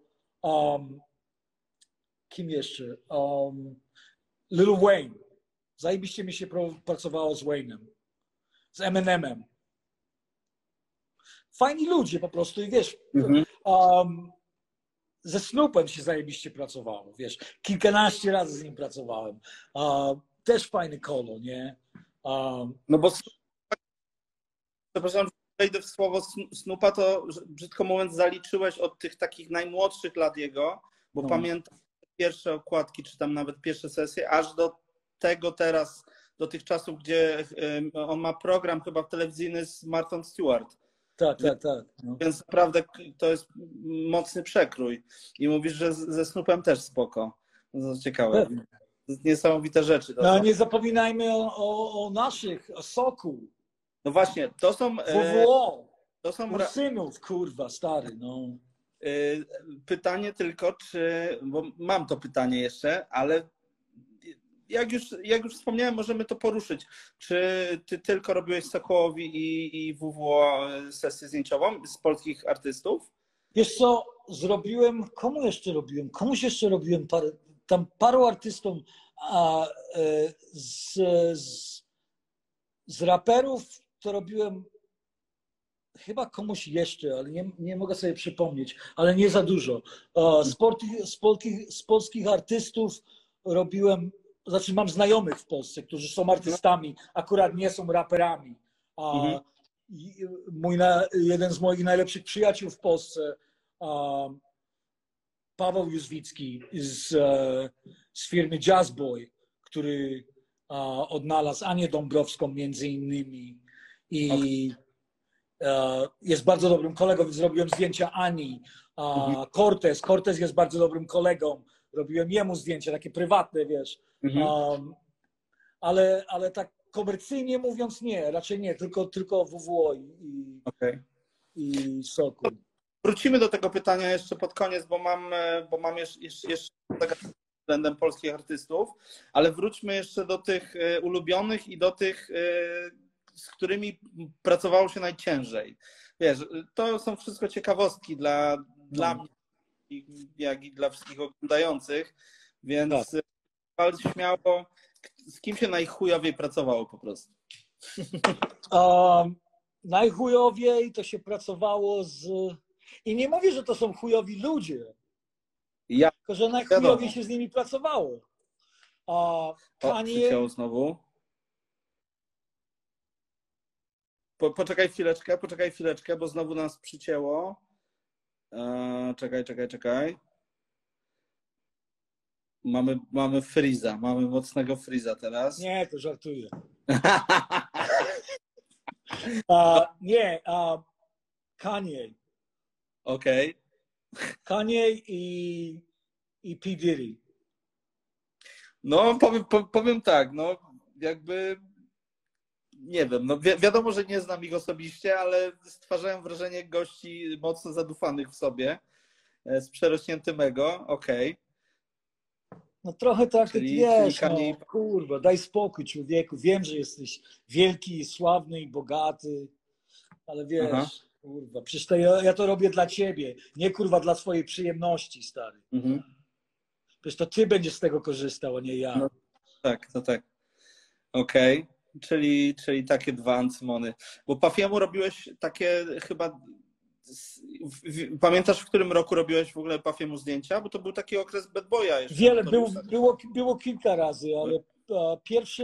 Kim jeszcze? Lil Wayne. Zajebiście mi się pracowało z Wayne'em. Z Eminemem. Fajni ludzie po prostu i wiesz, ze Snoopem się zajebiście pracowało, wiesz, kilkanaście razy z nim pracowałem. Też fajny kolo, nie? No bo przepraszam, że wejdę w słowo Snoopa, to brzydko mówiąc zaliczyłeś od tych takich najmłodszych lat jego, bo pamiętam pierwsze okładki, czy tam nawet pierwsze sesje, aż do tego teraz, do tych czasów, gdzie on ma program chyba telewizyjny z Martha Stewart. Tak. No. Więc naprawdę to jest mocny przekrój. I mówisz, że ze Snoopem też spoko. No to ciekawe. Pewnie. Niesamowite rzeczy. No nie zapominajmy o naszych, o Soku. No właśnie, to są... WWO. To są Ursynów, kurwa, stary, no. Pytanie tylko, bo mam to pytanie jeszcze, ale jak już wspomniałem, możemy to poruszyć. Czy ty tylko robiłeś Sokołowi i WWO sesję zdjęciową z polskich artystów? Wiesz co, zrobiłem, komuś jeszcze robiłem paru artystom, z raperów to robiłem chyba komuś jeszcze, ale nie mogę sobie przypomnieć, ale nie za dużo. Z polskich artystów robiłem, znaczy mam znajomych w Polsce, którzy są artystami, akurat nie są raperami. Jeden z moich najlepszych przyjaciół w Polsce, Paweł Józwicki z firmy Jazzboy, który odnalazł Anię Dąbrowską między innymi i jest bardzo dobrym kolegą, więc zrobiłem zdjęcia Ani. Cortez jest bardzo dobrym kolegą, robiłem jemu zdjęcia, takie prywatne, wiesz. Ale tak komercyjnie mówiąc nie, raczej nie, tylko WWO i Soku. Wrócimy do tego pytania jeszcze pod koniec, bo mam jeszcze względem polskich artystów, ale wróćmy jeszcze do tych ulubionych i do tych, z którymi pracowało się najciężej. Wiesz, to są wszystko ciekawostki dla mnie, jak i dla wszystkich oglądających, więc wal śmiało, z kim się najchujowiej pracowało po prostu? Najchujowiej to się pracowało i nie mówię, że to są chujowi ludzie, tylko że najchujowiej się z nimi pracowało. Przycięło znowu. Poczekaj chwileczkę, bo znowu nas przycięło. Czekaj. Mamy Freeza, mamy mocnego Freeza teraz. Nie, to żartuję. Nie, Kanye. Okej. Kanye i P. Diddy. No, powiem tak, no jakby nie wiem, no wiadomo, że nie znam ich osobiście, ale stwarzają wrażenie gości mocno zadufanych w sobie, z przerośniętym ego, okej. No trochę tak, wiesz, Kanye... no kurwa, daj spokój człowieku, wiem, że jesteś wielki, sławny i bogaty, ale wiesz, aha, kurwa, przecież ja to robię dla ciebie, nie kurwa dla swojej przyjemności, stary. Mhm. Przecież to ty będziesz z tego korzystał, a nie ja. No, tak, to tak. Okej. Czyli takie dwa Ancymony. Bo Puffy'emu robiłeś takie chyba... Pamiętasz, w którym roku robiłeś w ogóle Puffy'emu zdjęcia? Bo to był taki okres Bad Boya jeszcze. Wiele, było kilka razy, ale pierwszy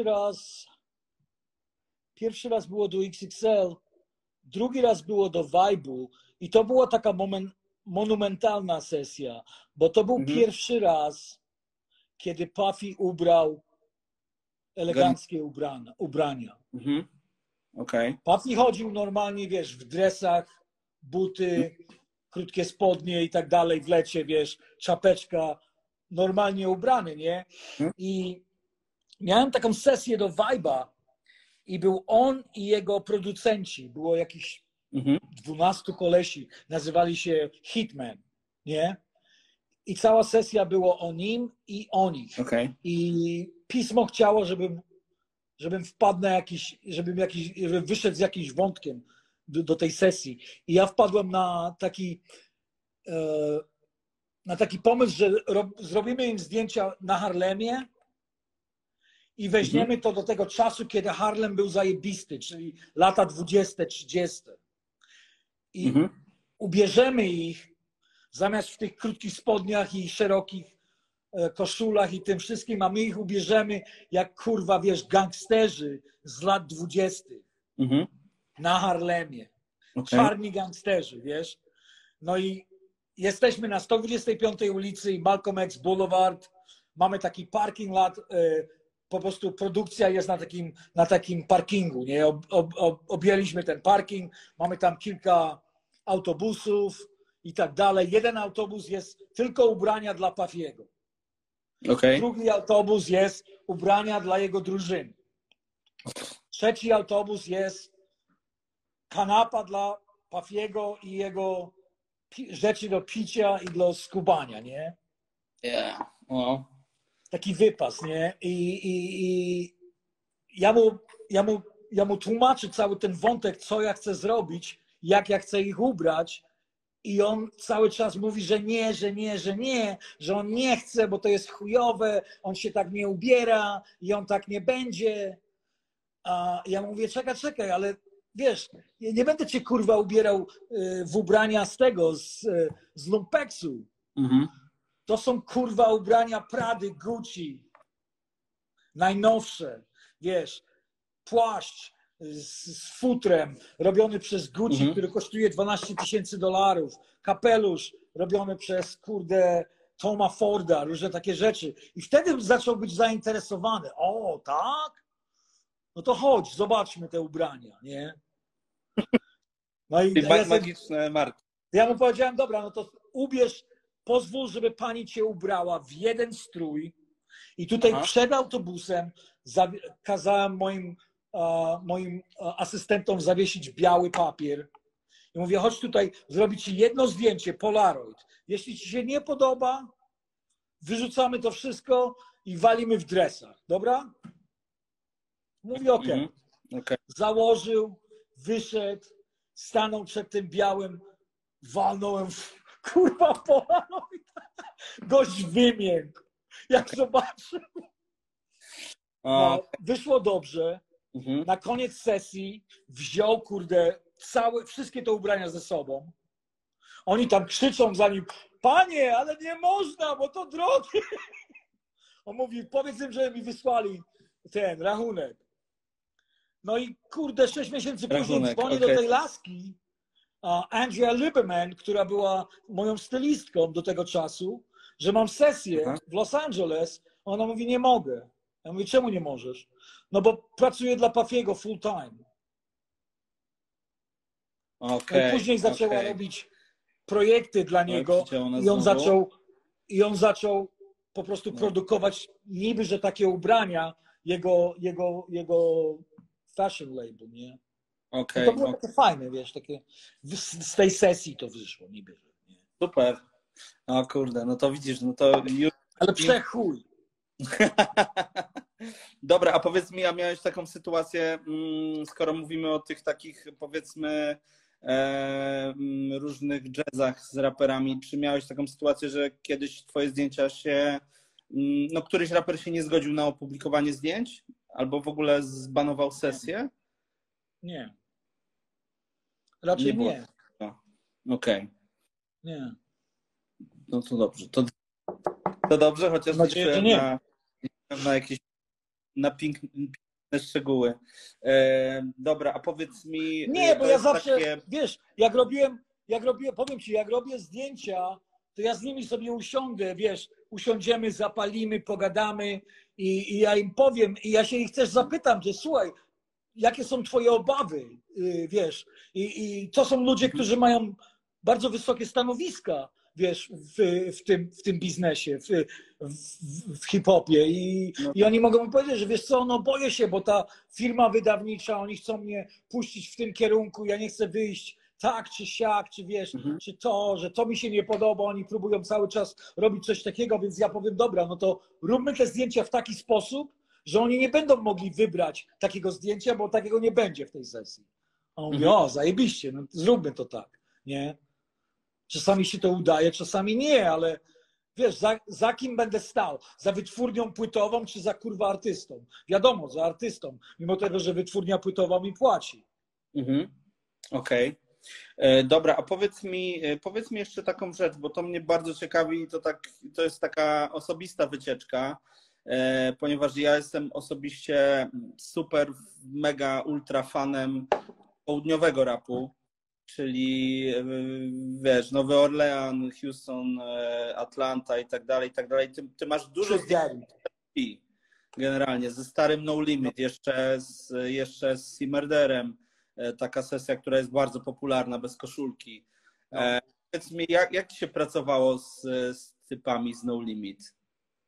raz było do XXL, drugi raz było do Vibe'u i to była taka monumentalna sesja, bo to był pierwszy raz, kiedy Puffy ubrał eleganckie ubrania. Okay. Puffy chodził normalnie, wiesz, w dresach, buty, krótkie spodnie i tak dalej, w lecie, wiesz, czapeczka, normalnie ubrany, nie? I miałem taką sesję do Vibe'a i był on i jego producenci, było jakichś 12 kolesi, nazywali się Hitman, nie? I cała sesja była o nim i o nich. Okay. I pismo chciało, żebym wpadł na żebym wyszedł z jakimś wątkiem do tej sesji. I ja wpadłem na taki pomysł, że zrobimy im zdjęcia na Harlemie i weźmiemy to do tego czasu, kiedy Harlem był zajebisty, czyli lata 20, 30. I ubierzemy ich zamiast w tych krótkich spodniach i szerokich koszulach i tym wszystkim, a my ich ubierzemy jak kurwa, wiesz, gangsterzy z lat 20. Na Harlemie. Okay. Czarni gangsterzy, wiesz. No i jesteśmy na 125 ulicy i Malcolm X Boulevard. Mamy taki parking lot, po prostu produkcja jest na takim parkingu, nie? Objęliśmy ten parking, mamy tam kilka autobusów i tak dalej. Jeden autobus jest tylko ubrania dla Puffy'ego. Okay. Drugi autobus jest ubrania dla jego drużyny. Trzeci autobus jest kanapa dla Puffy'ego i jego rzeczy do picia i do skubania, nie? Yeah. Wow. Taki wypas, nie? I ja mu tłumaczę cały ten wątek, co ja chcę zrobić, jak ja chcę ich ubrać. I on cały czas mówi, że nie, że on nie chce, bo to jest chujowe, on się tak nie ubiera i on tak nie będzie. A ja mówię, czekaj, ale wiesz, nie będę cię kurwa ubierał w ubrania z z lumpeksu. To są kurwa ubrania Prady, Gucci. Najnowsze, wiesz, płaszcz z futrem robiony przez Gucci, który kosztuje $12,000. Kapelusz robiony przez kurde Toma Forda, różne takie rzeczy. I wtedy zaczął być zainteresowany. O, tak? No to chodź, zobaczmy te ubrania, nie? No i magiczne marki. Ja mu powiedziałem, dobra, no to pozwól, żeby pani cię ubrała w jeden strój i tutaj przed autobusem kazałem moim asystentom zawiesić biały papier. I mówię, chodź tutaj, zrobić ci jedno zdjęcie, Polaroid. Jeśli ci się nie podoba, wyrzucamy to wszystko i walimy w dresach, dobra? Mówię, okej. Założył, wyszedł, stanął przed tym białym, walnąłem kurwa Polaroid. Gość wymiękł. Jak zobaczył. No, wyszło dobrze. Na koniec sesji wziął, kurde, wszystkie te ubrania ze sobą. Oni tam krzyczą za nim, panie, ale nie można, bo to drogie. On mówi, powiedz im, że mi wysłali ten rachunek. No i kurde, 6 miesięcy później dzwonię do tej laski, Andrea Lieberman, która była moją stylistką do tego czasu. że mam sesję Aha. w Los Angeles. Ona mówi, nie mogę. Ja mówię, czemu nie możesz? No bo pracuję dla Puffiego full time. No i później zaczęła robić projekty dla niego i on zaczął po prostu produkować niby, że takie ubrania, jego fashion label, nie? No to było takie fajne, wiesz, takie z tej sesji to wyszło niby. Nie? Super. O kurde, no to widzisz, no to już... Ale przechuj. Dobra, a powiedz mi, a miałeś taką sytuację, skoro mówimy o tych takich, powiedzmy, różnych jazzach z raperami, czy miałeś taką sytuację, że kiedyś twoje zdjęcia się, no któryś raper się nie zgodził na opublikowanie zdjęć? Albo w ogóle zbanował sesję? Nie. Raczej nie. Okej. Nie. No to dobrze. To dobrze, chociaż na jakieś piękne szczegóły. Dobra, a powiedz mi... Nie, bo ja zawsze, wiesz, jak robię, powiem ci, jak robię zdjęcia, to ja z nimi sobie usiądę, wiesz, usiądziemy, zapalimy, pogadamy i ja im powiem, i ja się ich też zapytam, że słuchaj, jakie są twoje obawy, wiesz, i to są ludzie, którzy mają bardzo wysokie stanowiska, wiesz, w tym biznesie, w hip-hopie i oni mogą mi powiedzieć, że wiesz co, no boję się, bo ta firma wydawnicza, oni chcą mnie puścić w tym kierunku, ja nie chcę wyjść tak czy siak, czy wiesz, czy to, że to mi się nie podoba, oni próbują cały czas robić coś takiego, więc ja powiem, dobra, no to róbmy te zdjęcia w taki sposób, że oni nie będą mogli wybrać takiego zdjęcia, bo takiego nie będzie w tej sesji. A on mówi, o, zajebiście, no zróbmy to tak, nie? Czasami się to udaje, czasami nie, ale wiesz, za kim będę stał? Za wytwórnią płytową, czy za kurwa artystą? Wiadomo, za artystą, mimo tego, że wytwórnia płytowa mi płaci. Okej. Dobra, a powiedz mi jeszcze taką rzecz, bo to mnie bardzo ciekawi i to jest taka osobista wycieczka, ponieważ ja jestem osobiście super, mega, ultra fanem południowego rapu, czyli wiesz, Nowy Orlean, Houston, Atlanta i tak dalej, i tak dalej. Ty masz dużo zdjęć generalnie ze starym No Limit, jeszcze z C-Murderem, taka sesja, która jest bardzo popularna, bez koszulki. Powiedz mi, jak ci się pracowało z typami z No Limit?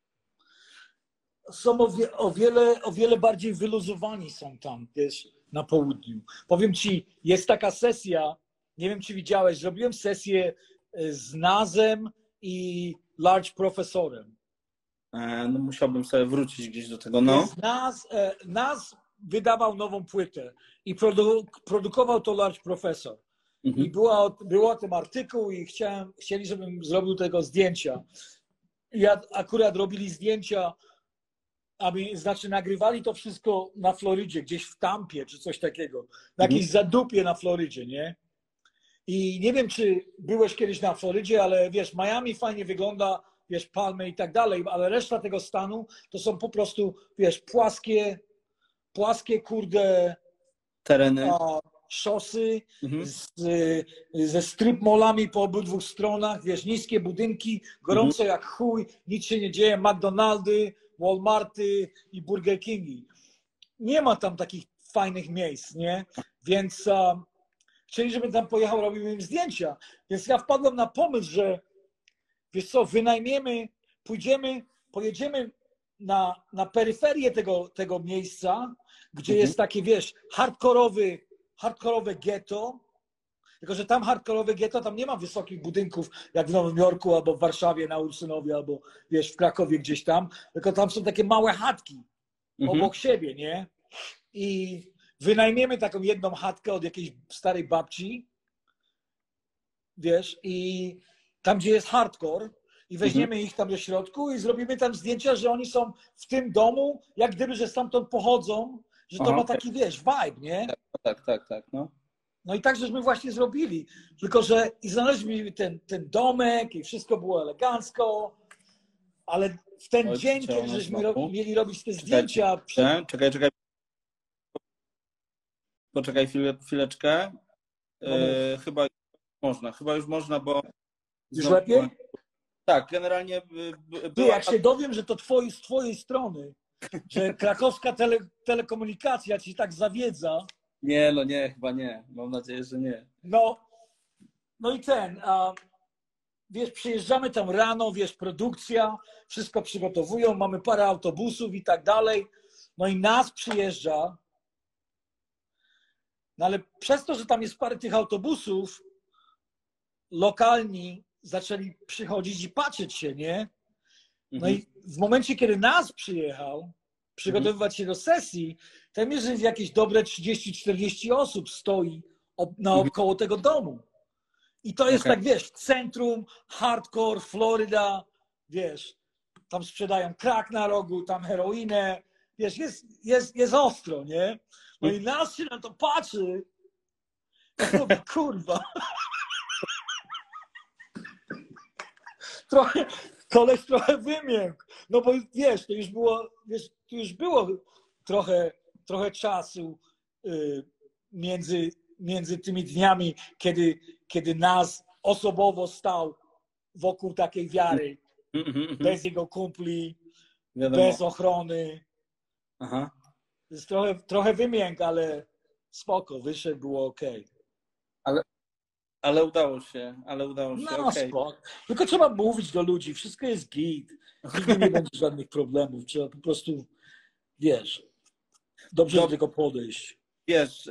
Są o wiele bardziej wyluzowani są tam, wiesz, na południu. Powiem ci, jest taka sesja, nie wiem, czy widziałeś, zrobiłem sesję z Nazem i Large Professorem. No musiałbym sobie wrócić gdzieś do tego. No. Naz wydawał nową płytę i produkował to Large Professor. I było o tym artykuł i chcieli, żebym zrobił tego zdjęcia. I akurat robili zdjęcia, znaczy nagrywali to wszystko na Florydzie, gdzieś w Tampie czy coś takiego. Na jakiejś zadupie na Florydzie, nie? I nie wiem, czy byłeś kiedyś na Florydzie, ale wiesz, Miami fajnie wygląda, wiesz, palmy i tak dalej, ale reszta tego stanu to są po prostu, wiesz, płaskie kurde tereny, szosy ze strip mallami po obydwu stronach, wiesz, niskie budynki, gorąco jak chuj, nic się nie dzieje, McDonaldy, Walmarty i Burger Kingi. Nie ma tam takich fajnych miejsc, nie? Więc chcieli, żebym tam pojechał, robił im zdjęcia. Więc ja wpadłem na pomysł, że wiesz co, pojedziemy na peryferię tego miejsca, gdzie jest takie, wiesz, hardkorowe ghetto, tylko że tam hardkorowe ghetto, tam nie ma wysokich budynków, jak w Nowym Jorku, albo w Warszawie na Ursynowie, albo wiesz, w Krakowie gdzieś tam, tylko tam są takie małe chatki obok siebie, nie? I wynajmiemy taką jedną chatkę od jakiejś starej babci, wiesz, i tam, gdzie jest hardcore, i weźmiemy ich tam do środku i zrobimy tam zdjęcia, że oni są w tym domu, jak gdyby, że stamtąd pochodzą, że to ma taki, wiesz, vibe, nie? Tak, no. No i tak żeśmy właśnie zrobili. Tylko, że i znaleźliśmy ten domek i wszystko było elegancko, ale w ten dzień, kiedy żeśmy mieli robić te zdjęcia... Czekaj. Poczekaj chwileczkę. Chyba już można, bo... Już lepiej? Tak, generalnie Ty, jak się dowiem, że to z twojej strony, że krakowska telekomunikacja ci tak zawiedza. Nie, no nie, chyba nie. Mam nadzieję, że nie. No i wiesz, przyjeżdżamy tam rano, wiesz, produkcja, wszystko przygotowują, mamy parę autobusów i tak dalej. No i nas przyjeżdża. No ale przez to, że tam jest parę tych autobusów, lokalni zaczęli przychodzić i patrzeć się, nie? No i w momencie, kiedy nas przyjechał, przygotowywać się do sesji, tam jest jakieś dobre 30-40 osób stoi naokoło tego domu. I to jest tak, wiesz, centrum, hardcore, Floryda, wiesz, tam sprzedają crack na rogu, tam heroinę, wiesz, jest ostro, nie? No i nas się na to patrzy, ja mówię, kurwa. Koleś trochę wymiękł, no bo wiesz, to już było trochę czasu między tymi dniami, kiedy nas osobowo stał wokół takiej wiary, bez jego kumpli, bez ochrony. Aha. Jest trochę wymięk, ale spoko, wyszedł, było okej. Ale udało się, No spoko. Tylko trzeba mówić do ludzi, wszystko jest git, nigdy nie będzie żadnych problemów, trzeba po prostu, wiesz, dobrze do tego podejść. Wiesz,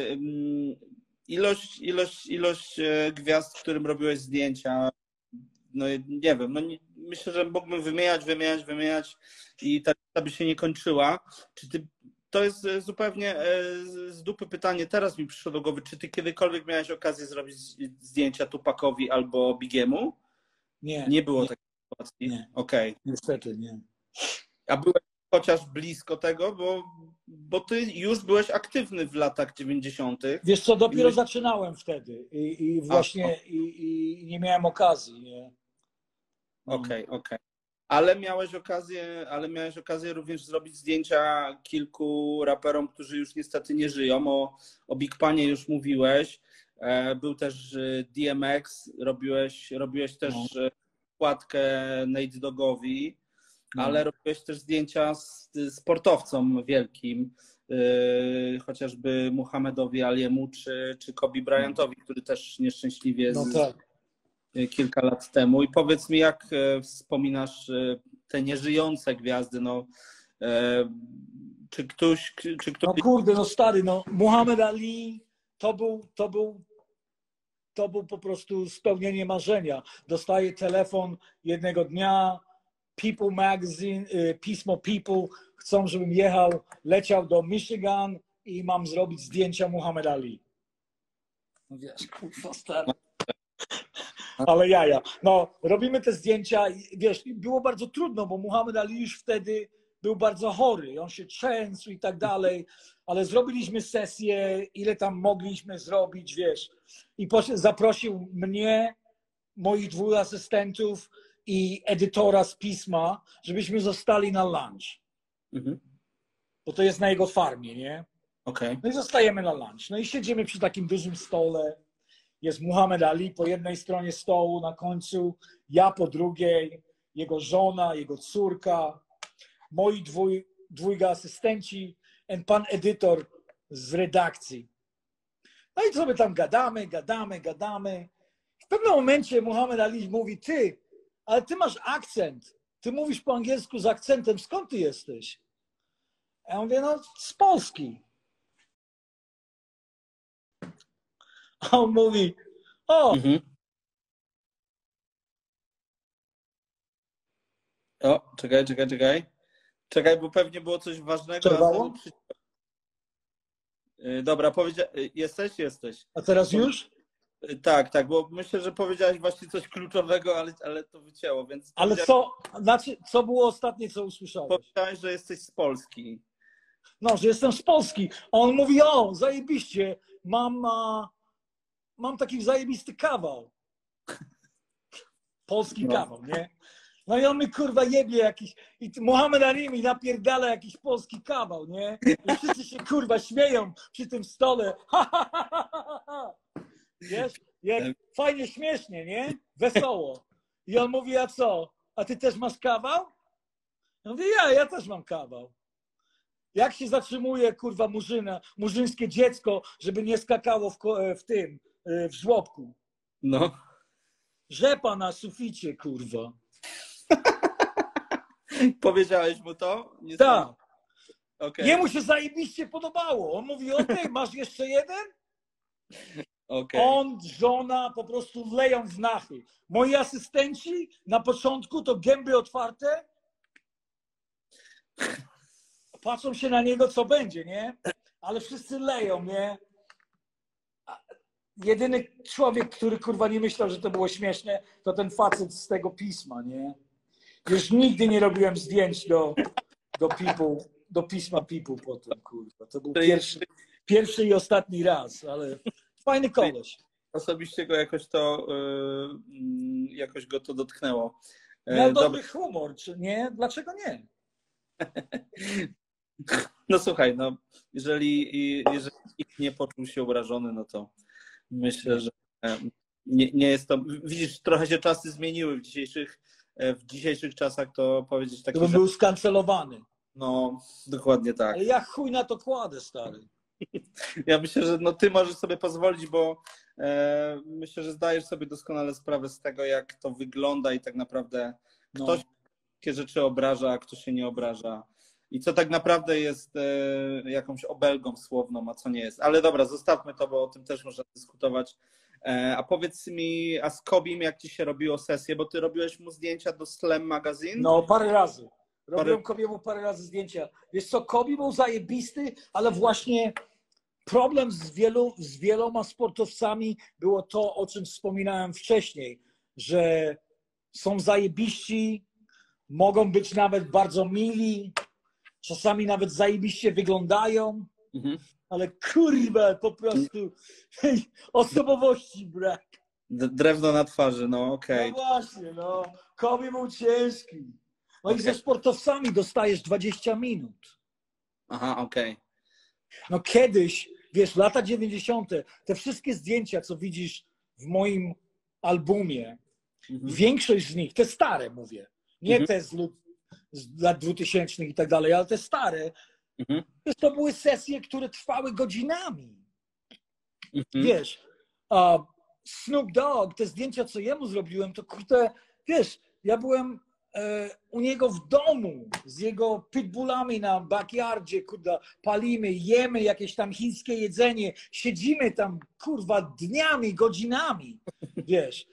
ilość gwiazd, którym robiłeś zdjęcia, no nie wiem, myślę, że mógłbym wymieniać i ta lista by się nie kończyła. To jest zupełnie z dupy pytanie, teraz mi przyszło do głowy, czy ty kiedykolwiek miałeś okazję zrobić zdjęcia Tupacowi albo Bigiemu? Nie. Nie było takiej sytuacji? Nie. Okej. Niestety nie. A byłeś chociaż blisko tego, bo ty już byłeś aktywny w latach 90. Wiesz co, dopiero zaczynałem wtedy i właśnie i nie miałem okazji. Nie? Okej. Ale miałeś okazję również zrobić zdjęcia kilku raperom, którzy już niestety nie żyją. O Big Panie już mówiłeś. Był też DMX, robiłeś też wkładkę Nate Doggowi, ale robiłeś też zdjęcia z sportowcom wielkim, chociażby Muhammadowi Aliemu czy Kobe Bryantowi, który też nieszczęśliwie kilka lat temu. I powiedz mi, jak wspominasz te nieżyjące gwiazdy? Czy ktoś... No kurde, no stary, no Muhammad Ali to był po prostu spełnienie marzenia. Dostaję telefon jednego dnia, People Magazine, pismo People, chcą, żebym leciał do Michigan i mam zrobić zdjęcia Muhammad Ali. No wiesz, kurwa stary. Ale jaja. No, robimy te zdjęcia i wiesz, było bardzo trudno, bo Muhammad Ali już wtedy był bardzo chory. On się trzęsł i tak dalej, ale zrobiliśmy sesję, ile tam mogliśmy zrobić, wiesz. I zaprosił mnie, moich 2 asystentów i edytora z pisma, żebyśmy zostali na lunch. Bo to jest na jego farmie, nie? No i zostajemy na lunch. No i siedzimy przy takim dużym stole. Jest Muhammad Ali po jednej stronie stołu, na końcu, ja po drugiej, jego żona, jego córka, moi 2 asystenci i pan edytor z redakcji. No i sobie tam gadamy. W pewnym momencie Muhammad Ali mówi, ale ty masz akcent. Ty mówisz po angielsku z akcentem, skąd ty jesteś? Ja mówię, no z Polski. A on mówi, o. O, czekaj. Czekaj, bo pewnie było coś ważnego. Przerwało? Dobra, jesteś. A teraz już? Tak, bo myślę, że powiedziałeś właśnie coś kluczowego, ale to wycięło, więc... Ale co było ostatnie, co usłyszałeś? Powiedziałeś, że jesteś z Polski. No, że jestem z Polski. A on mówi, zajebiście, mam taki zajebisty kawał. Polski kawał, nie? No i on mi kurwa jebie jakiś, i Muhammad Ali mi napierdala jakiś polski kawał, nie? I wszyscy się kurwa śmieją przy tym stole. Wiesz? Fajnie, śmiesznie, nie? Wesoło. I on mówi, a co? A ty też masz kawał? Ja mówię, ja też mam kawał. Jak się zatrzymuje, kurwa, murzyńskie dziecko, żeby nie skakało w żłobku? No. Rzepa na suficie, kurwa. Powiedziałeś mu to? Tak. Okay. Jemu się zajebiście podobało. On mówi, okej, masz jeszcze jeden? Okay. On, żona po prostu leją w nachy. Moi asystenci na początku to gęby otwarte. Patrzą się na niego, co będzie, nie? Ale wszyscy leją, nie? Jedyny człowiek, który kurwa nie myślał, że to było śmieszne, to ten facet z tego pisma, nie? Już nigdy nie robiłem zdjęć do pisma People potem, kurwa. To był pierwszy i ostatni raz, ale fajny koleś. Osobiście go jakoś go to dotknęło. Miał dobry humor, czy nie? Dlaczego nie? No słuchaj, no jeżeli nikt nie poczuł się obrażony, no to myślę, że nie jest to... Widzisz, trochę się czasy zmieniły w dzisiejszych czasach, to powiedzieć takie... To był skancelowany. No, dokładnie tak. Ale ja chuj na to kładę, stary. Ja myślę, że no ty możesz sobie pozwolić, bo myślę, że zdajesz sobie doskonale sprawę z tego, jak to wygląda i tak naprawdę ktoś takie rzeczy obraża, a ktoś się nie obraża. I co tak naprawdę jest jakąś obelgą słowną, a co nie jest. Ale dobra, zostawmy to, bo o tym też można dyskutować. A powiedz mi, a z Kobim jak ci się robiło sesję, bo ty robiłeś mu zdjęcia do Slam Magazine? No, parę razy. Robiłem Kobiemu parę razy zdjęcia. Wiesz co, Kobi był zajebisty, ale właśnie problem z wieloma sportowcami było to, o czym wspominałem wcześniej, że są zajebiści, mogą być nawet bardzo mili, czasami nawet zajebiście wyglądają, ale kurwa, po prostu osobowości brak. Drewno na twarzy, no okej. No właśnie, no. Kobi był ciężki. No i ze sportowcami dostajesz 20 minut. Aha, okej. No kiedyś, wiesz, lata 90., te wszystkie zdjęcia, co widzisz w moim albumie, większość z nich, te stare mówię, nie te z lat 2000 i tak dalej, ale te stare, to były sesje, które trwały godzinami. Wiesz, Snoop Dogg, te zdjęcia, co jemu zrobiłem, to kurde, wiesz, ja byłem u niego w domu z jego pitbullami na backyardzie, kurwa, palimy, jemy jakieś tam chińskie jedzenie, siedzimy tam, kurwa, dniami, godzinami, wiesz.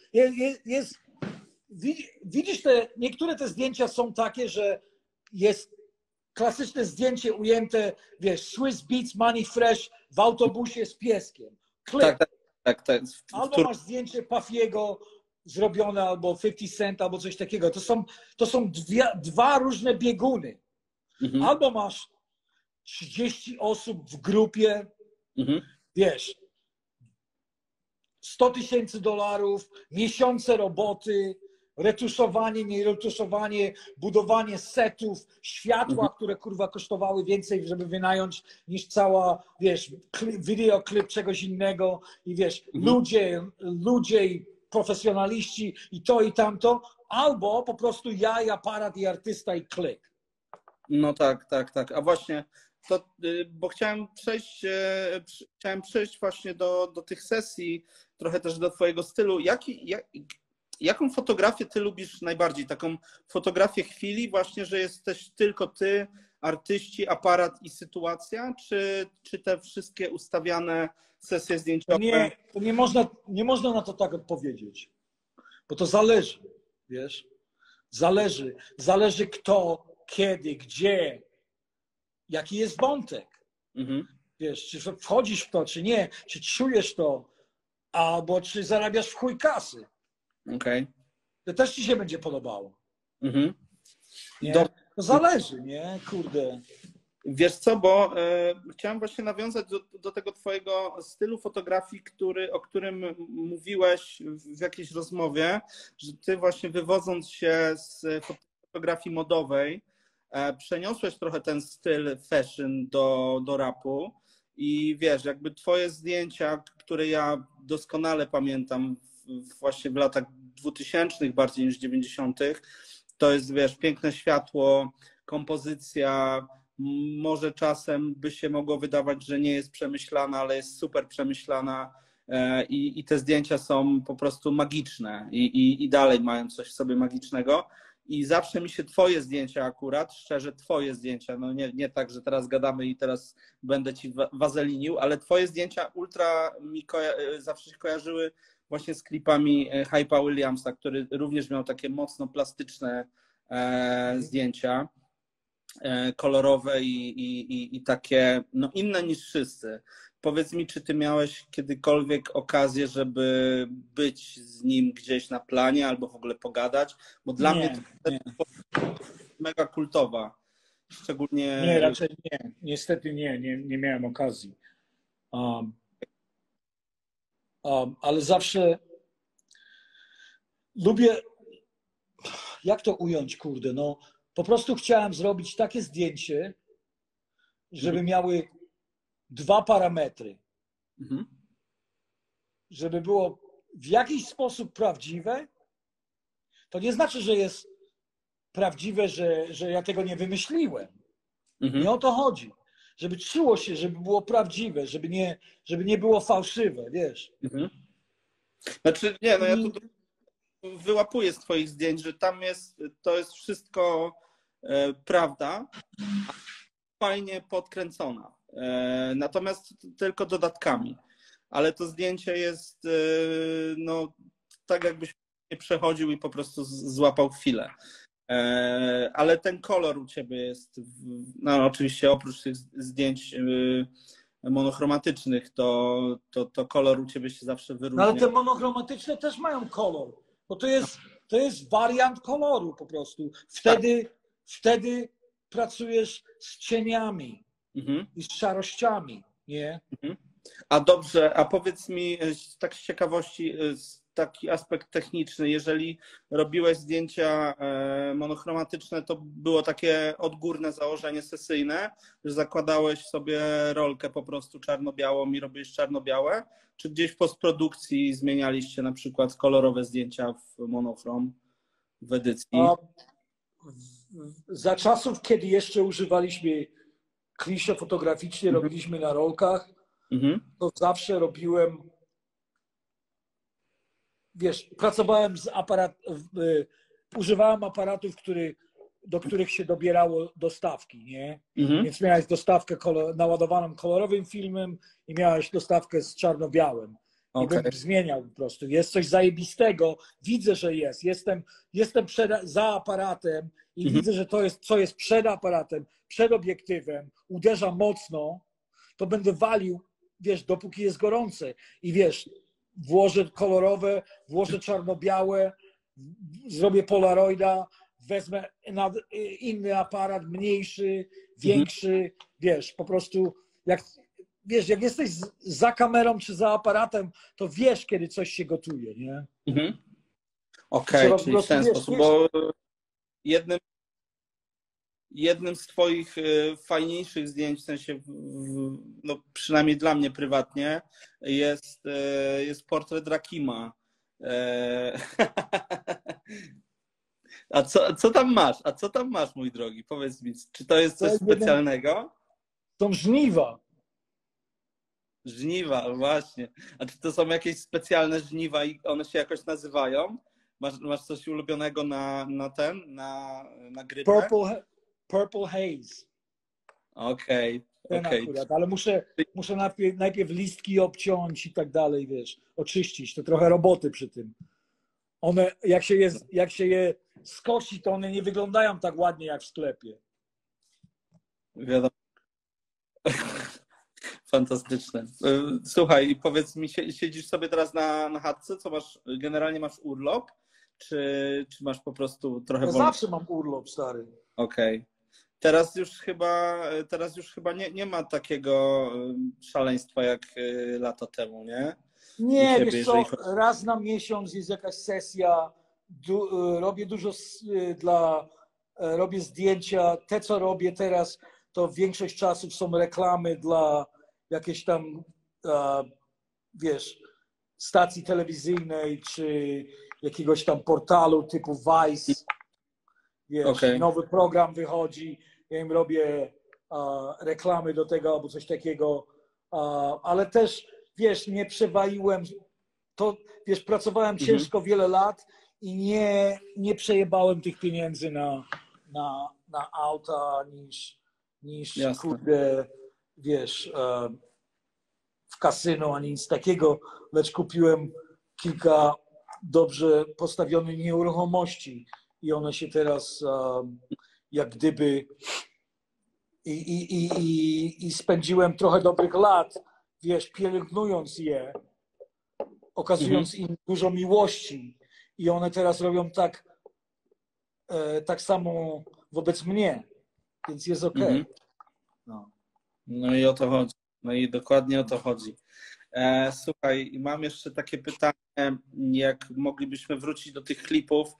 Widzisz, niektóre te zdjęcia są takie, że jest klasyczne zdjęcie ujęte, wiesz, Swiss Beats Money Fresh w autobusie z pieskiem. Klip. Tak. Albo masz zdjęcie Puffiego zrobione, albo 50 Cent, albo coś takiego. To są dwa różne bieguny. Albo masz 30 osób w grupie, wiesz, $100,000, miesiące roboty, retuszowanie, nie retuszowanie, budowanie setów, światła, które kurwa kosztowały więcej, żeby wynająć niż cała, wiesz, wideoklip czegoś innego i wiesz, ludzie i profesjonaliści i to i tamto, albo po prostu ja i aparat i artysta i klik. No tak. A właśnie, to, bo chciałem przejść właśnie do tych sesji, trochę też do twojego stylu. Jaką fotografię ty lubisz najbardziej? Taką fotografię chwili właśnie, że jesteś tylko ty, artyści, aparat i sytuacja? Czy te wszystkie ustawiane sesje zdjęciowe? Nie można na to tak odpowiedzieć, bo to zależy, wiesz? Zależy kto, kiedy, gdzie, jaki jest wątek. Wiesz, czy wchodzisz w to, czy nie, czy czujesz to, albo czy zarabiasz w chuj kasy. To też ci się będzie podobało. Nie? To zależy, nie? Kurde. Wiesz co, bo chciałem właśnie nawiązać do tego twojego stylu fotografii, o którym mówiłeś w jakiejś rozmowie, że ty właśnie wywodząc się z fotografii modowej, przeniosłeś trochę ten styl fashion do rapu i wiesz, jakby twoje zdjęcia, które ja doskonale pamiętam właśnie w latach 2000 bardziej niż 90. To jest, wiesz, piękne światło, kompozycja, może czasem by się mogło wydawać, że nie jest przemyślana, ale jest super przemyślana i te zdjęcia są po prostu magiczne i dalej mają coś w sobie magicznego. I zawsze mi się twoje zdjęcia akurat, szczerze twoje zdjęcia, no nie tak, że teraz gadamy i teraz będę ci wazelinił, ale twoje zdjęcia ultra mi zawsze się kojarzyły właśnie z klipami Hype'a Williamsa, który również miał takie mocno plastyczne zdjęcia, kolorowe i takie no inne niż wszyscy. Powiedz mi, czy ty miałeś kiedykolwiek okazję, żeby być z nim gdzieś na planie albo w ogóle pogadać? Bo dla mnie to jest mega kultowa. Szczególnie... Nie, raczej nie. Niestety nie miałem okazji. Ale zawsze lubię, jak to ująć, kurde, no po prostu chciałem zrobić takie zdjęcie, żeby miały dwa parametry. Żeby było w jakiś sposób prawdziwe. To nie znaczy, że jest prawdziwe, że ja tego nie wymyśliłem. Nie o to chodzi. Żeby czuło się, żeby było prawdziwe, żeby nie było fałszywe, wiesz. Znaczy, nie, no ja tu wyłapuję z twoich zdjęć, że tam to jest wszystko prawda, fajnie podkręcona. Natomiast tylko dodatkami. Ale to zdjęcie jest no tak jakbyś nie przechodził i po prostu złapał chwilę. Ale ten kolor u ciebie jest, no oczywiście oprócz tych zdjęć monochromatycznych, to kolor u ciebie się zawsze wyróżnia. No ale te monochromatyczne też mają kolor, bo to jest wariant koloru po prostu. Wtedy pracujesz z cieniami i z szarościami, nie? A dobrze, a powiedz mi tak z ciekawości, taki aspekt techniczny, jeżeli robiłeś zdjęcia monochromatyczne, to było takie odgórne założenie sesyjne, że zakładałeś sobie rolkę po prostu czarno-białą i robiłeś czarno-białe, czy gdzieś w postprodukcji zmienialiście na przykład kolorowe zdjęcia w monochrom w edycji? Za czasów, kiedy jeszcze używaliśmy klisze fotograficzne, robiliśmy na rolkach, to zawsze robiłem, wiesz, pracowałem z używałem aparatów, do których się dobierało dostawki, nie? Więc miałeś dostawkę naładowaną kolorowym filmem i miałeś dostawkę z czarno-białym. I bym zmieniał po prostu. Jest coś zajebistego, widzę, że jest. Jestem za aparatem i widzę, że to jest, co jest przed aparatem, przed obiektywem, uderza mocno, to będę walił, wiesz, dopóki jest gorące. I wiesz, włożę kolorowe, włożę czarno-białe, zrobię polaroida, wezmę inny aparat, mniejszy, większy, wiesz, po prostu jak jesteś za kamerą czy za aparatem, to wiesz, kiedy coś się gotuje, nie? Okej, czyli w ten sposób, bo jednym z twoich fajniejszych zdjęć, w sensie no, przynajmniej dla mnie prywatnie, jest portret Rakima. A co tam masz? A co tam masz, mój drogi? Powiedz mi, czy to jest coś specjalnego? Są żniwa. Żniwa, właśnie. A czy to są jakieś specjalne żniwa i one się jakoś nazywają? Masz coś ulubionego na grypę? Purple Haze. Okej. Ale muszę najpierw listki obciąć i tak dalej, wiesz, oczyścić. To trochę roboty przy tym. One, jak się je skosi, to one nie wyglądają tak ładnie jak w sklepie. Wiadomo. Fantastyczne. Słuchaj, powiedz mi, siedzisz sobie teraz na chatce, co masz, generalnie masz urlop, czy masz po prostu trochę wolno? Zawsze mam urlop, stary. Okej. Teraz już chyba nie ma takiego szaleństwa jak lata temu, nie? Nie, wiesz co, raz na miesiąc jest jakaś sesja, robię dużo robię zdjęcia, te co robię teraz, to większość czasów są reklamy dla jakieś tam, wiesz, stacji telewizyjnej, czy jakiegoś tam portalu typu Vice. Wiesz, nowy program wychodzi, ja im robię reklamy do tego albo coś takiego, ale też, wiesz, nie przewaliłem, to, wiesz, pracowałem ciężko wiele lat i nie przejebałem tych pieniędzy na auta niż kurde, wiesz, w kasyno, ani nic takiego, lecz kupiłem kilka dobrze postawionych nieruchomości i one się teraz jak gdyby i spędziłem trochę dobrych lat, wiesz, pielęgnując je, okazując im dużo miłości i one teraz robią tak samo wobec mnie, więc jest okej. No i o to chodzi. No i dokładnie o to chodzi. Słuchaj, mam jeszcze takie pytanie, jak moglibyśmy wrócić do tych klipów.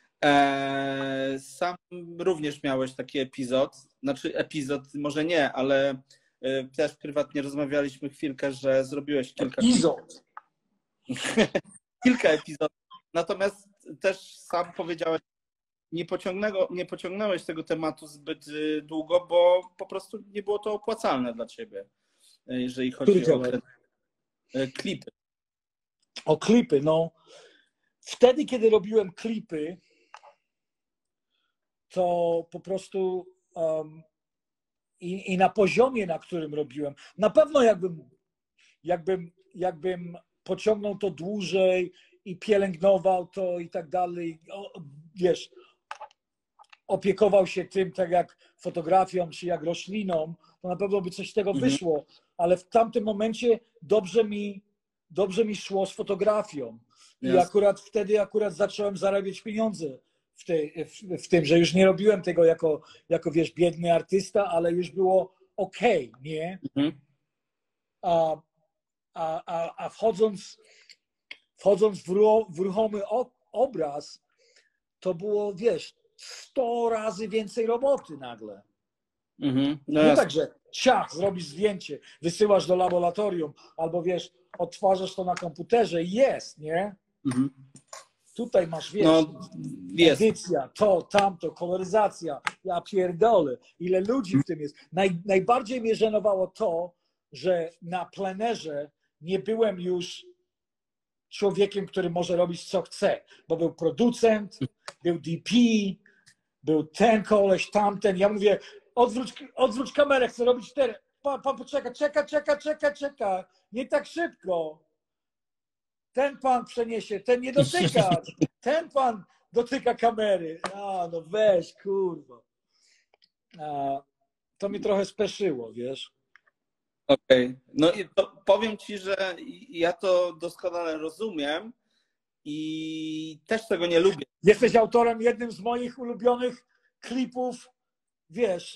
Sam również miałeś taki epizod, może nie, ale też prywatnie rozmawialiśmy chwilkę, że zrobiłeś kilka epizodów. Natomiast też sam powiedziałeś, nie pociągnąłeś tego tematu zbyt długo, bo po prostu nie było to opłacalne dla ciebie, jeżeli chodzi o klipy. O klipy, no. Wtedy, kiedy robiłem klipy, to po prostu i na poziomie, na którym robiłem, na pewno jakbym pociągnął to dłużej i pielęgnował to i tak dalej, wiesz, opiekował się tym tak jak fotografią czy jak rośliną, to na pewno by coś z tego wyszło, ale w tamtym momencie dobrze mi szło z fotografią. I wtedy zacząłem zarabiać pieniądze w tym, że już nie robiłem tego jako wiesz, biedny artysta, ale już było okej, nie? A wchodząc w ruchomy obraz, to było, wiesz, 100 razy więcej roboty nagle. Nie tak, że ciach, zrobisz zdjęcie, wysyłasz do laboratorium, albo wiesz, odtwarzasz to na komputerze i jest, nie? Tutaj masz, wiesz, edycja, to, tamto, koloryzacja, ja pierdolę, ile ludzi w tym jest. Najbardziej mnie żenowało to, że na plenerze nie byłem już człowiekiem, który może robić co chce, bo był producent, był DP, był ten koleś, tamten. Ja mówię, odwróć kamerę, chcę robić teraz. Pan poczeka, czeka. Nie tak szybko. Ten pan przeniesie, ten nie dotyka. Ten pan dotyka kamery. No weź, kurwa. To mi trochę speszyło, wiesz. Okej. No i to powiem ci, że ja to doskonale rozumiem i też tego nie lubię. Jesteś autorem jednym z moich ulubionych klipów, wiesz,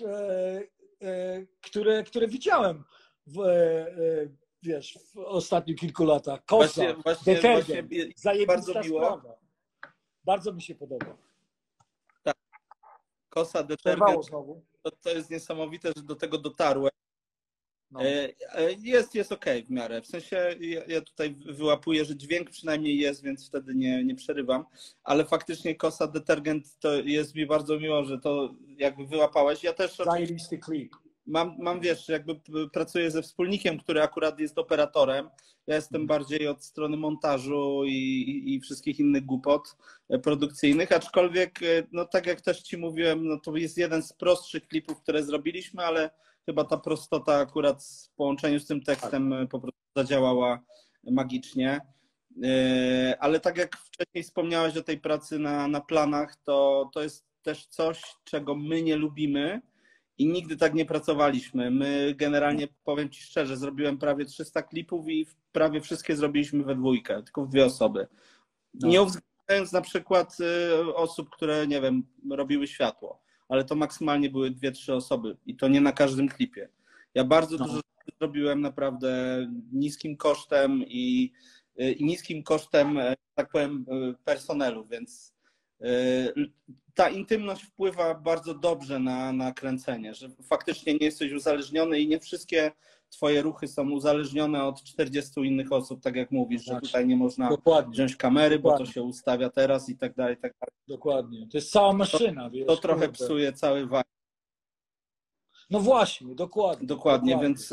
które widziałem wiesz, w ostatnich kilku latach. Kosa, Detergent, zajebista sprawa. Bardzo mi się podoba. Tak. Kosa, Detergent, to jest niesamowite, że do tego dotarłem. No. Jest okej w miarę. W sensie ja tutaj wyłapuję, że dźwięk przynajmniej jest, więc wtedy nie przerywam. Ale faktycznie Kosa, Detergent, to jest mi bardzo miło, że to jakby wyłapałeś. Ja też zajebisty klip. Mam, wiesz, jakby pracuję ze wspólnikiem, który akurat jest operatorem. Ja jestem bardziej od strony montażu i wszystkich innych głupot produkcyjnych, aczkolwiek, no tak jak też ci mówiłem, no to jest jeden z prostszych klipów, które zrobiliśmy, ale chyba ta prostota akurat w połączeniu z tym tekstem po prostu zadziałała magicznie. Ale tak jak wcześniej wspomniałeś o tej pracy na planach, to jest też coś, czego my nie lubimy i nigdy tak nie pracowaliśmy. My generalnie, powiem ci szczerze, zrobiłem prawie 300 klipów i prawie wszystkie zrobiliśmy we dwójkę, tylko w 2 osoby. No. Nie uwzględniając na przykład osób, które, nie wiem, robiły światło, ale to maksymalnie były 2-3 osoby i to nie na każdym klipie. Ja bardzo dużo zrobiłem naprawdę niskim kosztem i niskim kosztem, tak powiem, personelu, więc ta intymność wpływa bardzo dobrze na kręcenie, że faktycznie nie jesteś uzależniony i nie wszystkie twoje ruchy są uzależnione od 40 innych osób, tak jak mówisz, że tutaj nie można wziąć kamery, bo to się ustawia teraz i tak dalej, tak dalej. Dokładnie. To jest cała maszyna, wiesz. To trochę psuje cały vibe. No właśnie, dokładnie. Więc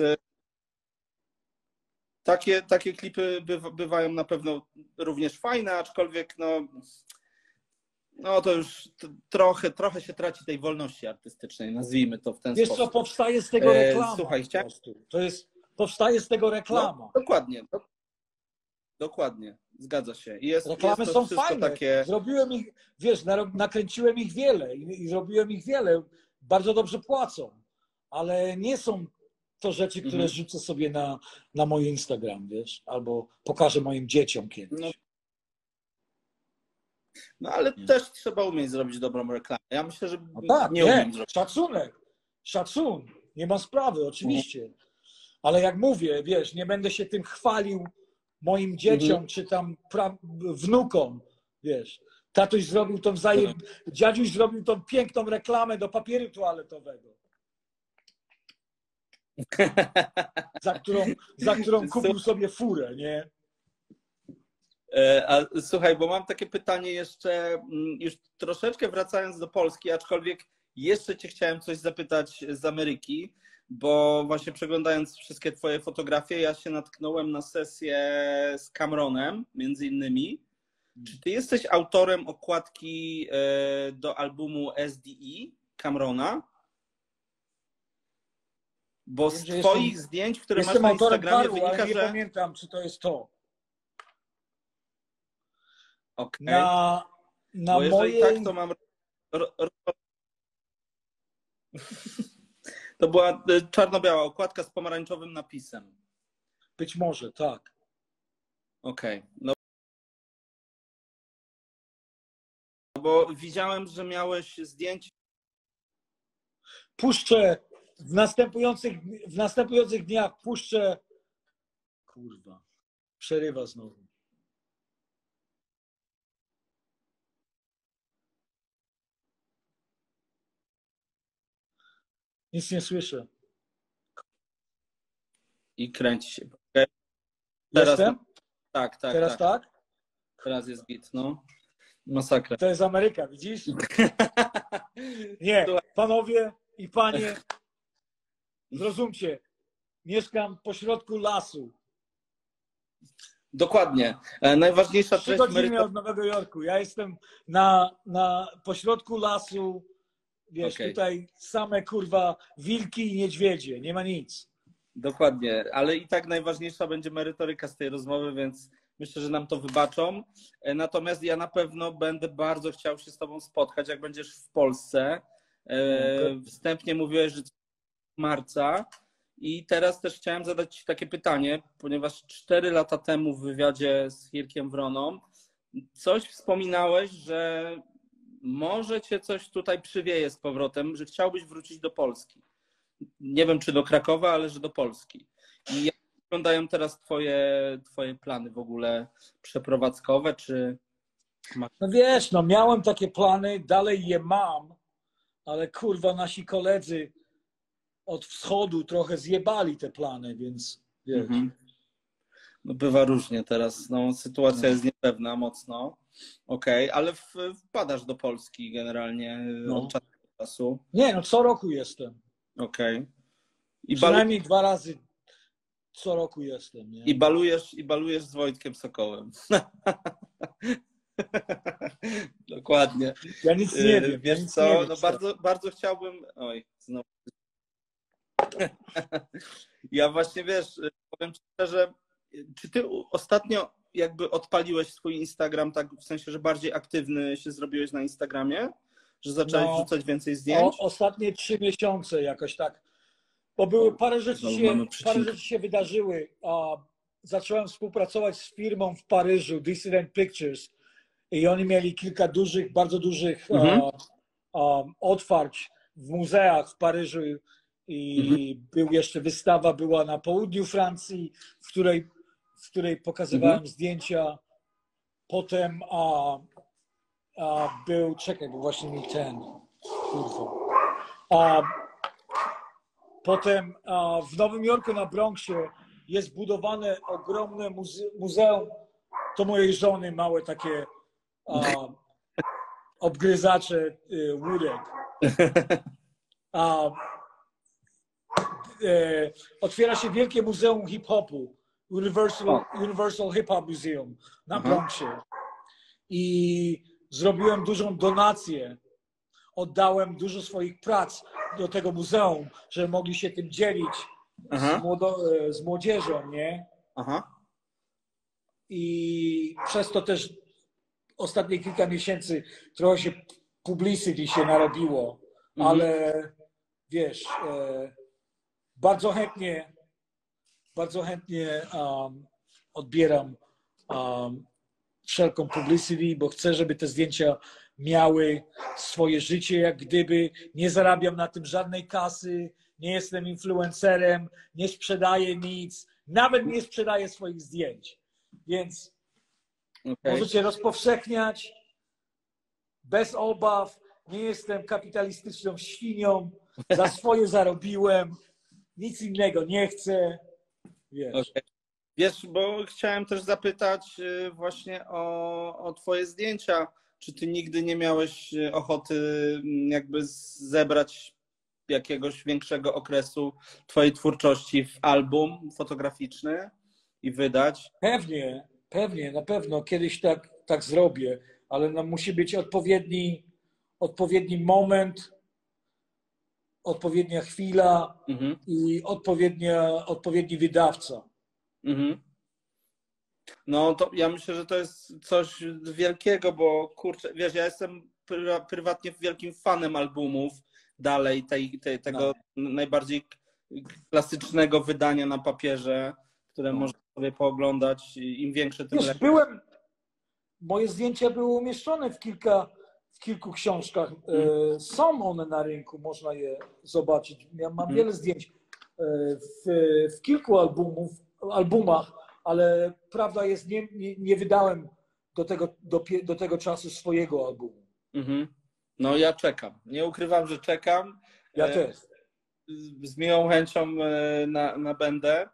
takie klipy bywają na pewno również fajne, aczkolwiek no to już trochę się traci tej wolności artystycznej, nazwijmy to w ten sposób. Wiesz co, powstaje z tego reklama. Słuchaj, powstaje z tego reklama. No, dokładnie, zgadza się. Reklamy są fajne. Takie... Zrobiłem ich, wiesz, nakręciłem ich wiele i zrobiłem ich wiele. Bardzo dobrze płacą, ale nie są to rzeczy, które rzucę sobie na mój Instagram, wiesz, albo pokażę moim dzieciom kiedyś. No ale też trzeba umieć zrobić dobrą reklamę. Ja myślę, że nie umiem zrobić. Szacun, nie ma sprawy, oczywiście. Ale jak mówię, wiesz, nie będę się tym chwalił moim dzieciom, czy tam wnukom, wiesz. Tatuś zrobił tą dziadziuś zrobił tą piękną reklamę do papieru toaletowego. za którą kupił sobie furę, nie? A słuchaj, bo mam takie pytanie jeszcze, już troszeczkę wracając do Polski, aczkolwiek jeszcze cię chciałem coś zapytać z Ameryki, bo właśnie przeglądając wszystkie twoje fotografie, ja się natknąłem na sesję z Cam'ronem, między innymi. Czy ty jesteś autorem okładki do albumu SDE Cam'rona? Bo z twoich zdjęć, które masz na Instagramie, wynika, ale nie że... pamiętam, czy to jest to. Okay. Na bo jeżeli mojej... tak, to mam... To była czarno-biała okładka z pomarańczowym napisem. Być może, tak. Okej. No bo widziałem, że miałeś zdjęcie. Puszczę w następujących dniach puszczę. Kurwa. Przerywa znowu. Nic nie słyszę. I kręci się. Teraz, jestem? Tak. Teraz tak? Teraz jest git, no. Masakra. To jest Ameryka, widzisz? Nie, panowie i panie, zrozumcie, mieszkam pośrodku lasu. Dokładnie. Najważniejsza 3 godziny od Nowego Jorku. Ja jestem na pośrodku lasu, wiesz, tutaj same kurwa wilki i niedźwiedzie, nie ma nic. Dokładnie, ale i tak najważniejsza będzie merytoryka z tej rozmowy, więc myślę, że nam to wybaczą. Natomiast ja na pewno będę bardzo chciał się z tobą spotkać, jak będziesz w Polsce. Wstępnie mówiłeś, że marca. I teraz też chciałem zadać ci takie pytanie, ponieważ 4 lata temu w wywiadzie z Hirkiem Wroną coś wspominałeś, że może cię coś tutaj przywieje z powrotem, że chciałbyś wrócić do Polski. Nie wiem, czy do Krakowa, ale że do Polski. I jak wyglądają teraz twoje plany w ogóle przeprowadzkowe, czy... No wiesz, no miałem takie plany, dalej je mam, ale kurwa nasi koledzy od wschodu trochę zjebali te plany, więc wiesz. No bywa różnie teraz, no sytuacja jest niepewna mocno. Okej, ale wpadasz do Polski generalnie od czasu do czasu. Nie, no co roku jestem. Okej. Przynajmniej 2 razy co roku jestem. Nie? I balujesz z Wojtkiem Sokołem. Dokładnie. Ja nic nie wiem. Wiesz co, no bardzo chciałbym... Oj, znowu. Ja właśnie, wiesz, powiem ci szczerze, czy ty ostatnio jakby odpaliłeś swój Instagram, tak w sensie, że bardziej aktywny się zrobiłeś na Instagramie? Że zacząłeś wrzucać więcej zdjęć? Ostatnie 3 miesiące jakoś tak. Bo były parę rzeczy się wydarzyły. Zacząłem współpracować z firmą w Paryżu, Dissident Pictures, i oni mieli kilka bardzo dużych otwarć w muzeach w Paryżu i wystawa była na południu Francji, w której pokazywałem zdjęcia. Potem był, czekaj, bo właśnie mi ten, kurwa. Potem w Nowym Jorku na Bronxie jest budowane ogromne muzeum, to mojej żony małe takie obgryzacze łódek. Otwiera się wielkie muzeum hip-hopu, Universal Hip Hop Museum na Bronxie. I zrobiłem dużą donację. Oddałem dużo swoich prac do tego muzeum, żeby mogli się tym dzielić z młodzieżą, nie? I przez to też ostatnie kilka miesięcy trochę się publicity się narobiło, ale wiesz, bardzo chętnie odbieram wszelką publicity, bo chcę, żeby te zdjęcia miały swoje życie, jak gdyby. Nie zarabiam na tym żadnej kasy, nie jestem influencerem, nie sprzedaję nic, nawet nie sprzedaję swoich zdjęć. Więc możecie rozpowszechniać bez obaw. Nie jestem kapitalistyczną świnią, za swoje zarobiłem, nic innego nie chcę. Wiesz. Wiesz, bo chciałem też zapytać właśnie o twoje zdjęcia. Czy ty nigdy nie miałeś ochoty jakby zebrać jakiegoś większego okresu twojej twórczości w album fotograficzny i wydać? Pewnie, na pewno. Kiedyś tak zrobię, ale no, musi być odpowiedni moment, odpowiednia chwila i odpowiedni wydawca. No to ja myślę, że to jest coś wielkiego, bo kurczę, wiesz, ja jestem prywatnie wielkim fanem albumów dalej, tego najbardziej klasycznego wydania na papierze, które można sobie pooglądać. Im większe, tym lepiej. Moje zdjęcia były umieszczone w kilku książkach. Są one na rynku, można je zobaczyć. Ja mam wiele zdjęć w kilku albumach, ale prawda jest, nie wydałem do tego czasu swojego albumu. No ja czekam. Nie ukrywam, że czekam. Ja też. Z miłą chęcią nabędę,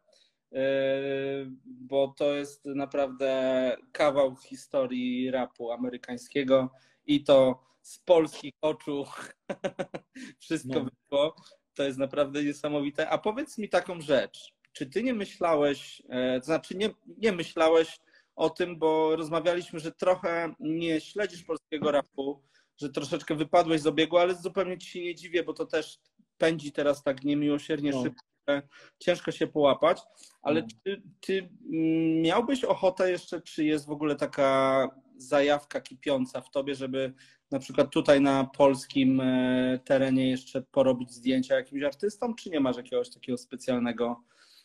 bo to jest naprawdę kawał historii rapu amerykańskiego i to z polskich oczu wszystko wyszło. To jest naprawdę niesamowite. A powiedz mi taką rzecz. Czy ty nie myślałeś, to znaczy nie myślałeś o tym, bo rozmawialiśmy, że trochę nie śledzisz polskiego rapu, że troszeczkę wypadłeś z obiegu, ale zupełnie ci się nie dziwię, bo to też pędzi teraz tak niemiłosiernie szybko, że ciężko się połapać. Ale czy ty miałbyś ochotę jeszcze, czy jest w ogóle taka zajawka kipiąca w tobie, żeby na przykład tutaj na polskim terenie jeszcze porobić zdjęcia jakimś artystom, czy nie masz jakiegoś takiego specjalnego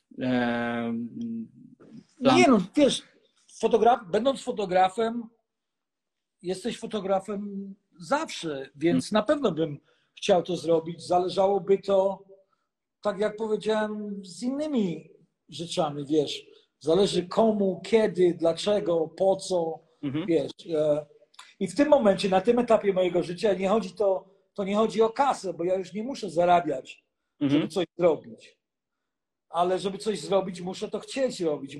planu? Nie no, wiesz, będąc fotografem, jesteś fotografem zawsze, więc na pewno bym chciał to zrobić. Zależałoby to, tak jak powiedziałem, z innymi rzeczami, wiesz. Zależy komu, kiedy, dlaczego, po co, wiesz. I w tym momencie, na tym etapie mojego życia nie chodzi o kasę, bo ja już nie muszę zarabiać, żeby coś zrobić. Ale żeby coś zrobić, muszę to chcieć robić.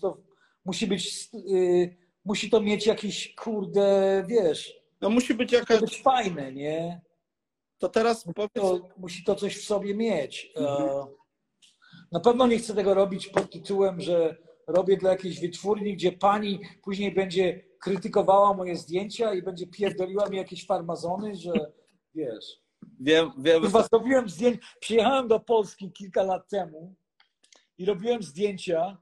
Musi to mieć jakiś, kurde, wiesz. No musi być Musi to być fajne, nie? To teraz powiedz... Musi to coś w sobie mieć. Na pewno nie chcę tego robić pod tytułem, że robię dla jakiejś wytwórni, gdzie pani później będzie krytykowała moje zdjęcia i będzie pierdoliła mi jakieś farmazony, że wiesz. Wiem. Chyba zrobiłem zdjęcia. Przyjechałem do Polski kilka lat temu i robiłem zdjęcia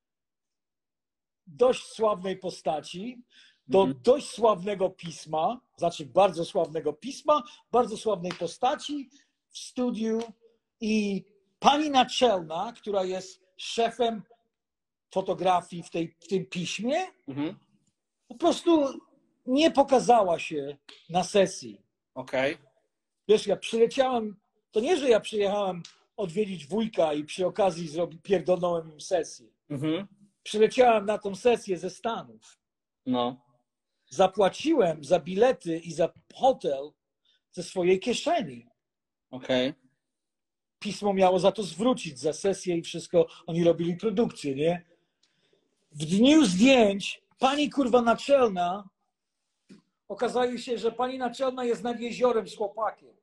dość sławnej postaci, do dość sławnego pisma, znaczy bardzo sławnego pisma, bardzo sławnej postaci w studiu i pani naczelna, która jest szefem fotografii w tym piśmie, po prostu nie pokazała się na sesji. Okej. Wiesz, ja przyleciałem, to nie, że ja przyjechałem odwiedzić wujka i przy okazji pierdolnąłem im sesję. Przyleciałem na tą sesję ze Stanów. No. zapłaciłem za bilety i za hotel ze swojej kieszeni. Okej. Pismo miało za to zwrócić, za sesję i wszystko. Oni robili produkcję, nie? W dniu zdjęć pani kurwa naczelna, okazało się, że pani naczelna jest nad jeziorem z chłopakiem.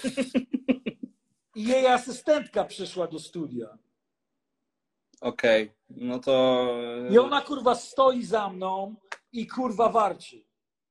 I jej asystentka przyszła do studia. Okej. No to... I ona kurwa stoi za mną i kurwa warczy.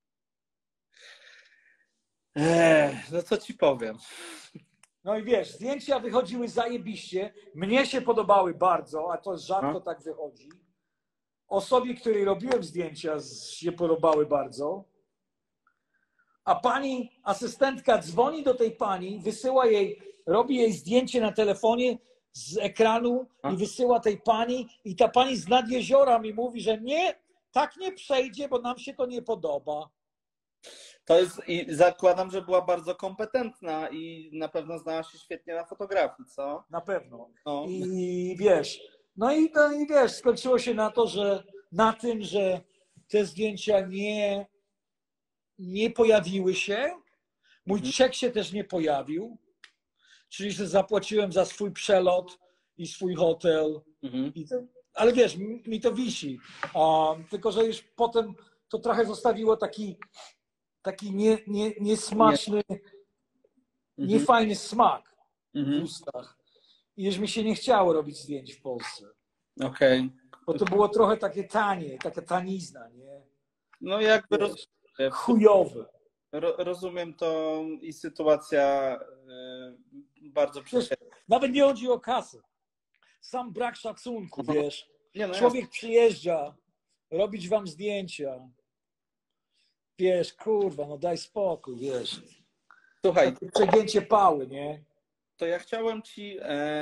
No co ci powiem. No i wiesz, zdjęcia wychodziły zajebiście. Mnie się podobały bardzo, a to rzadko tak wychodzi. Osobie, której robiłem zdjęcia, się podobały bardzo. A pani asystentka dzwoni do tej pani, wysyła jej, robi jej zdjęcie na telefonie z ekranu i wysyła tej pani i ta pani z nad jeziora mi mówi, że nie, tak nie przejdzie, bo nam się to nie podoba. To jest, i zakładam, że była bardzo kompetentna i na pewno znała się świetnie na fotografii, co? Na pewno. No. I wiesz, no i wiesz, skończyło się na tym, że te zdjęcia nie pojawiły się. Mój czek się też nie pojawił. Czyli, że zapłaciłem za swój przelot i swój hotel. Ale wiesz, mi to wisi. Tylko, że już potem to trochę zostawiło taki niesmaczny, niefajny smak w ustach. I już mi się nie chciało robić zdjęć w Polsce. Okej. Bo to było trochę takie tanie, taka tanizna, nie? No jakby chujowe. Rozumiem to i sytuacja bardzo przykra. Nawet nie chodzi o kasę. Sam brak szacunku, wiesz. Nie, no Człowiek przyjeżdża robić wam zdjęcia. Wiesz, kurwa, no daj spokój, wiesz. Słuchaj. Przegięcie pały, nie? To ja chciałem ci...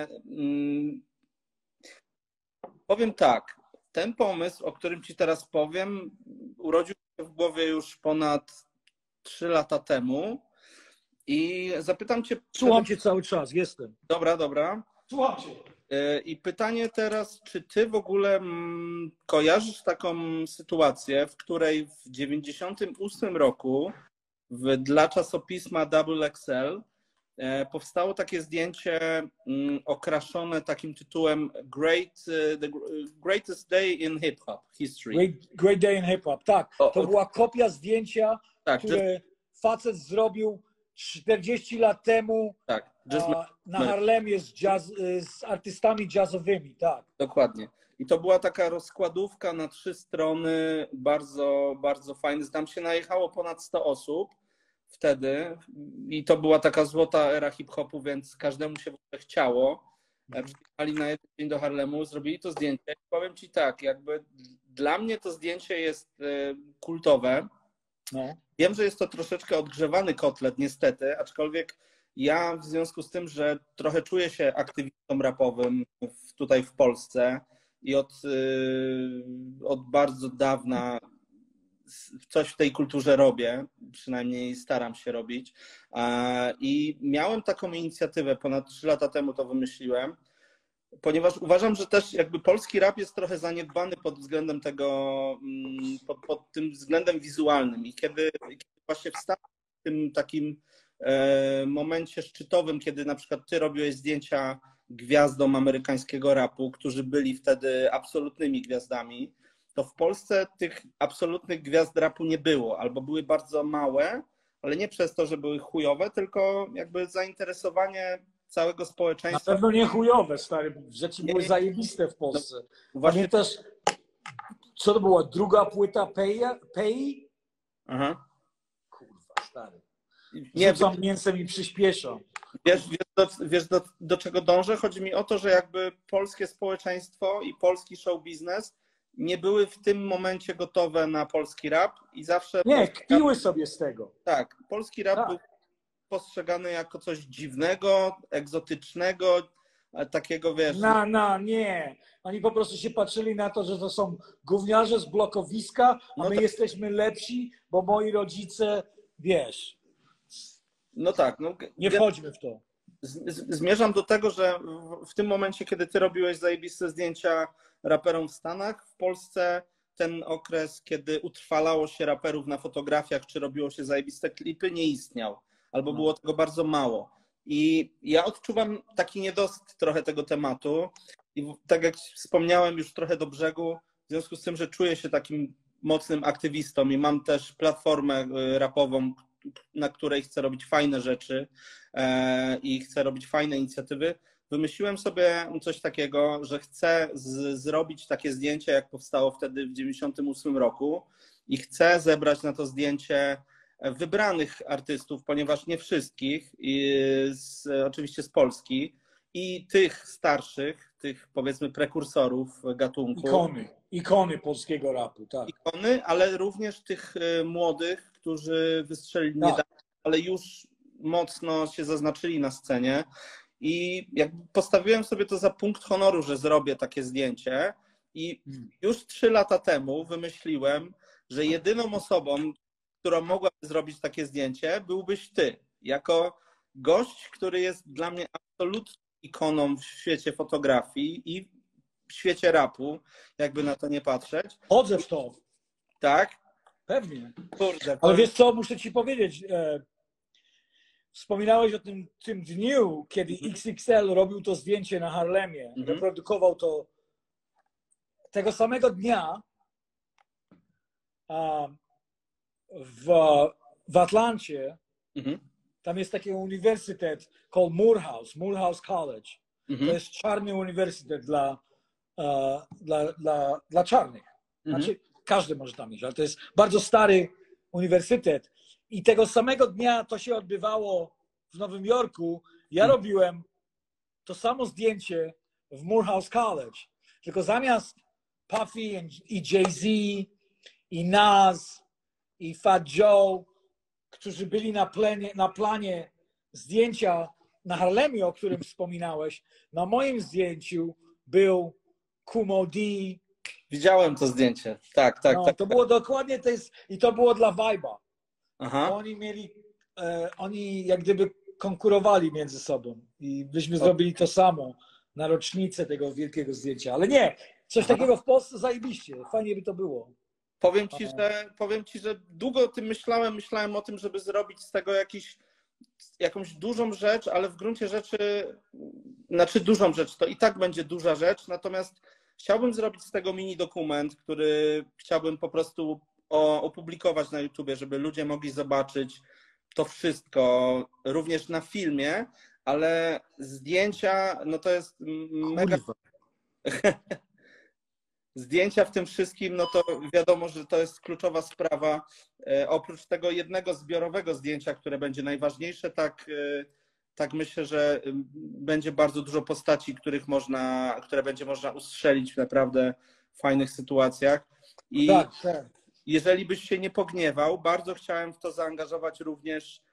powiem tak. Ten pomysł, o którym ci teraz powiem, urodził się w głowie już ponad 3 lata temu i zapytam cię... Słucham cię cały czas, jestem. Dobra. Słucham cię. I pytanie teraz, czy ty w ogóle kojarzysz taką sytuację, w której w 98 roku dla czasopisma Double XL powstało takie zdjęcie okraszone takim tytułem The Greatest Day in Hip Hop History. Great Day in Hip Hop, tak. To była kopia zdjęcia, tak, które facet zrobił 40 lat temu na Harlemie z artystami jazzowymi, tak. Dokładnie. I to była taka rozkładówka na 3 strony, bardzo, bardzo fajny. Tam się najechało ponad 100 osób wtedy i to była taka złota era hip-hopu, więc każdemu się chciało. Przyjechali na jeden dzień do Harlemu, zrobili to zdjęcie. Powiem ci tak, jakby dla mnie to zdjęcie jest kultowe. No. Wiem, że jest to troszeczkę odgrzewany kotlet, niestety, aczkolwiek ja w związku z tym, że trochę czuję się aktywistą rapowym tutaj w Polsce i od bardzo dawna coś w tej kulturze robię, przynajmniej staram się robić. I miałem taką inicjatywę, ponad 3 lata temu to wymyśliłem, ponieważ uważam, że też jakby polski rap jest trochę zaniedbany pod względem tego, pod tym względem wizualnym. I kiedy właśnie wstałem w tym takim momencie szczytowym, kiedy na przykład ty robiłeś zdjęcia gwiazdom amerykańskiego rapu, którzy byli wtedy absolutnymi gwiazdami, to w Polsce tych absolutnych gwiazd rapu nie było, albo były bardzo małe, ale nie przez to, że były chujowe, tylko jakby zainteresowanie całego społeczeństwa. Na pewno nie chujowe, stary. Rzeczy były zajebiste w Polsce. No, pamiętasz, co to była druga płyta Pei? Aha. Kurwa, stary. Nie, rzucam mięsem i przyspieszam. Wiesz do czego dążę? Chodzi mi o to, że jakby polskie społeczeństwo i polski show biznes nie były w tym momencie gotowe na polski rap i zawsze... Nie, kpiły sobie z tego. Tak, polski rap był postrzegany jako coś dziwnego, egzotycznego, takiego, wiesz... Nie. Oni po prostu się patrzyli na to, że to są gówniarze z blokowiska, a my jesteśmy lepsi, bo moi rodzice, wiesz... No tak. No, nie wchodźmy w to. Zmierzam do tego, że w tym momencie, kiedy ty robiłeś zajebiste zdjęcia raperom w Stanach, w Polsce ten okres, kiedy utrwalało się raperów na fotografiach, czy robiło się zajebiste klipy, nie istniał. Albo było tego bardzo mało. I ja odczuwam taki niedosyt trochę tego tematu. I tak jak wspomniałem już trochę do brzegu, w związku z tym, że czuję się takim mocnym aktywistą i mam też platformę rapową, na której chcę robić fajne rzeczy i chcę robić fajne inicjatywy, wymyśliłem sobie coś takiego, że chcę zrobić takie zdjęcie, jak powstało wtedy w 1998 roku i chcę zebrać na to zdjęcie wybranych artystów, ponieważ nie wszystkich, oczywiście z Polski, i tych starszych, tych powiedzmy prekursorów gatunku. Ikony polskiego rapu, tak. Ikony, ale również tych młodych, którzy wystrzelili niedawno, ale już mocno się zaznaczyli na scenie. I jakby postawiłem sobie to za punkt honoru, że zrobię takie zdjęcie. I już 3 lata temu wymyśliłem, że jedyną osobą, która mogłaby zrobić takie zdjęcie, byłbyś ty. Jako gość, który jest dla mnie absolutną ikoną w świecie fotografii i w świecie rapu, jakby na to nie patrzeć. Chodzę w to. Tak? Pewnie. Kurde, ale wiesz co, muszę ci powiedzieć, wspominałeś o tym dniu, kiedy XXL robił to zdjęcie na Harlemie, reprodukował to tego samego dnia w Atlancie. Tam jest taki uniwersytet called Morehouse College. To jest czarny uniwersytet dla czarnych. Znaczy, każdy może tam iść, ale to jest bardzo stary uniwersytet. I tego samego dnia to się odbywało w Nowym Jorku. Ja robiłem to samo zdjęcie w Morehouse College. Tylko zamiast Puffy i Jay-Z i Nas i Fat Joe, którzy byli na planie zdjęcia na Harlemie, o którym wspominałeś, na moim zdjęciu był Kumo D. Widziałem to zdjęcie. Tak. To było dokładnie i to było dla Vibe'a. Aha. Oni jak gdyby konkurowali między sobą i byśmy zrobili to samo na rocznicę tego wielkiego zdjęcia. Ale nie, coś takiego w Polsce zajebiście. Fajnie by to było. Powiem ci, że długo o tym myślałem o tym, żeby zrobić z tego jakąś dużą rzecz, ale w gruncie rzeczy, znaczy dużą rzecz, to i tak będzie duża rzecz, natomiast chciałbym zrobić z tego mini dokument, który chciałbym po prostu opublikować na YouTubie, żeby ludzie mogli zobaczyć to wszystko, również na filmie, ale zdjęcia, no to jest mega... Zdjęcia w tym wszystkim, no to wiadomo, że to jest kluczowa sprawa. Oprócz tego jednego zbiorowego zdjęcia, które będzie najważniejsze, tak myślę, że będzie bardzo dużo postaci, które będzie można ustrzelić w naprawdę fajnych sytuacjach. I jeżeli byś się nie pogniewał, bardzo chciałem w to zaangażować również